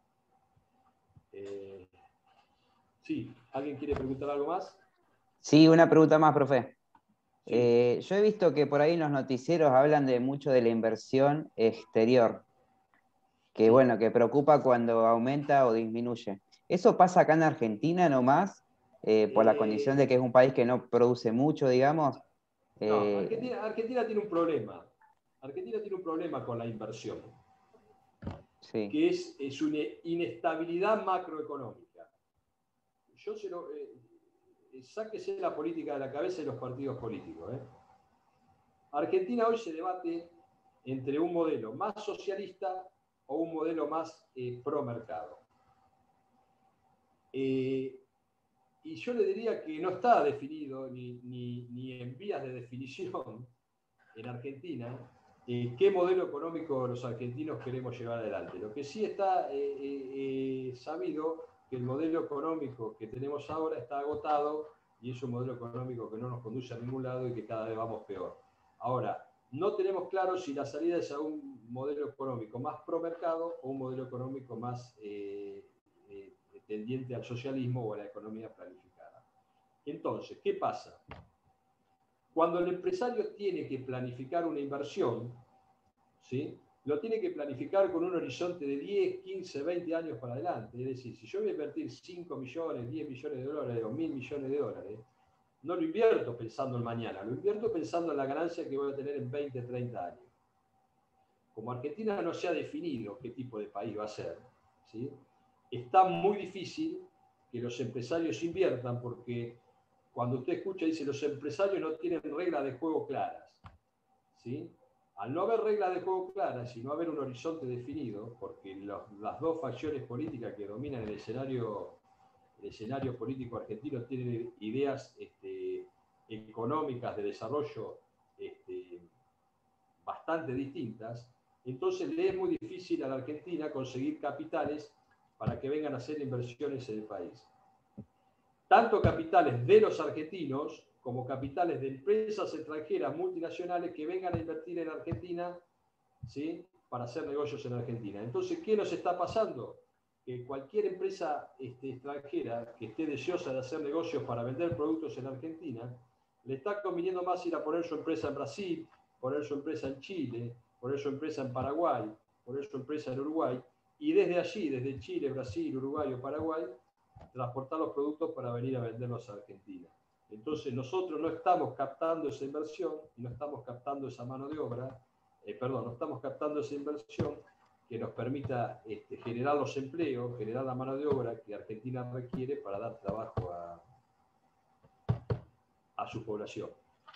Eh, sí, ¿alguien quiere preguntar algo más? Sí, una pregunta más, profe. Sí. Eh, yo he visto que por ahí en los noticieros hablan de mucho de la inversión exterior, que Sí. bueno, que preocupa cuando aumenta o disminuye. ¿Eso pasa acá en Argentina nomás? Eh, por la Eh, condición de que es un país que no produce mucho, digamos. No, Eh, Argentina, Argentina tiene un problema. Argentina tiene un problema con la inversión, sí. que es, es una inestabilidad macroeconómica. Yo se lo, eh, sáquese la política de la cabeza de los partidos políticos. ¿eh? Argentina hoy se debate entre un modelo más socialista o un modelo más eh, pro mercado. Eh, y yo le diría que no está definido ni, ni, ni en vías de definición en Argentina eh, qué modelo económico los argentinos queremos llevar adelante. Lo que sí está eh, eh, sabido que el modelo económico que tenemos ahora está agotado y es un modelo económico que no nos conduce a ningún lado y que cada vez vamos peor. Ahora, no tenemos claro si la salida es a un modelo económico más pro mercado o un modelo económico más eh, eh, tendiente al socialismo o a la economía planificada. Entonces, ¿qué pasa? Cuando el empresario tiene que planificar una inversión, ¿sí?, lo tiene que planificar con un horizonte de diez, quince, veinte años para adelante. Es decir, si yo voy a invertir cinco millones, diez millones de dólares o mil millones de dólares, no lo invierto pensando en mañana, lo invierto pensando en la ganancia que voy a tener en veinte, treinta años. Como Argentina no se ha definido qué tipo de país va a ser, ¿sí?, está muy difícil que los empresarios inviertan, porque cuando usted escucha, dice, los empresarios no tienen reglas de juego claras, ¿sí? Al no haber reglas de juego claras y no haber un horizonte definido, porque los, las dos facciones políticas que dominan el escenario, el escenario político argentino tienen ideas este, económicas de desarrollo este, bastante distintas, entonces le es muy difícil a la Argentina conseguir capitales para que vengan a hacer inversiones en el país. Tanto capitales de los argentinos como capitales de empresas extranjeras multinacionales que vengan a invertir en Argentina, ¿sí?, para hacer negocios en Argentina. Entonces, ¿qué nos está pasando? que cualquier empresa este, extranjera que esté deseosa de hacer negocios para vender productos en Argentina, le está conviniendo más ir a poner su empresa en Brasil, poner su empresa en Chile, poner su empresa en Paraguay, poner su empresa en Uruguay, y desde allí, desde Chile, Brasil, Uruguay o Paraguay, transportar los productos para venir a venderlos a Argentina. Entonces nosotros no estamos captando esa inversión, no estamos captando esa mano de obra, eh, perdón, no estamos captando esa inversión que nos permita este, generar los empleos, generar la mano de obra que Argentina requiere para dar trabajo a, a su población.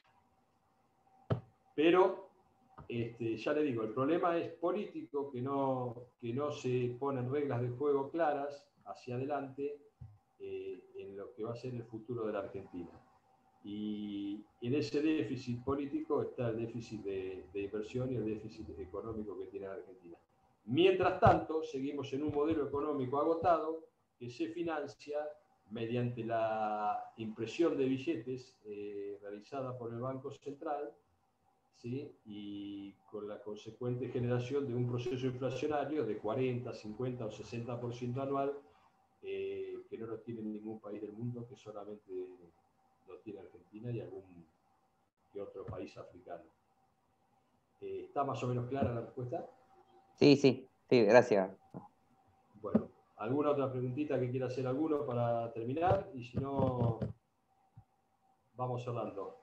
Pero, este, ya le digo, el problema es político, que no, que no se ponen reglas de juego claras hacia adelante eh, en lo que va a ser el futuro de la Argentina. Y en ese déficit político está el déficit de, de inversión y el déficit económico que tiene la Argentina. Mientras tanto, seguimos en un modelo económico agotado que se financia mediante la impresión de billetes eh, realizada por el Banco Central, ¿sí? Y con la consecuente generación de un proceso inflacionario de cuarenta, cincuenta o sesenta por ciento anual, eh, que no lo tiene ningún país del mundo, que solamente lo tiene Argentina y algún que otro país africano. Eh, ¿Está más o menos clara la respuesta? Sí, sí, sí, gracias. Bueno, ¿alguna otra preguntita que quiera hacer alguno para terminar? Y si no, vamos cerrando.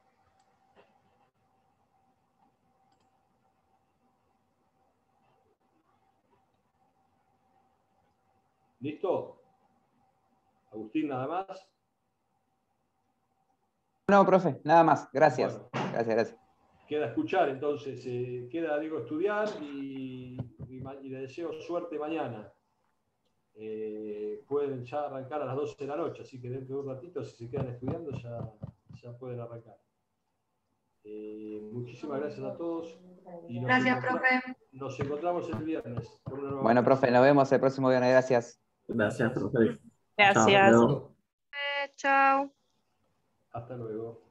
¿Listo? Agustín, nada más. No, profe, nada más. Gracias. Bueno, gracias, gracias. Queda escuchar, entonces. Eh, queda, digo, estudiar y, y, y le deseo suerte mañana. Eh, pueden ya arrancar a las doce de la noche, así que dentro de un ratito, si se quedan estudiando, ya, ya pueden arrancar. Eh, muchísimas gracias a todos. Y nos Gracias, encontra profe. Nos encontramos el viernes. Por una nueva Bueno, profe, nos vemos el próximo viernes. Gracias. Gracias, profe. Gracias. Chao. Eh, chao. Hasta luego.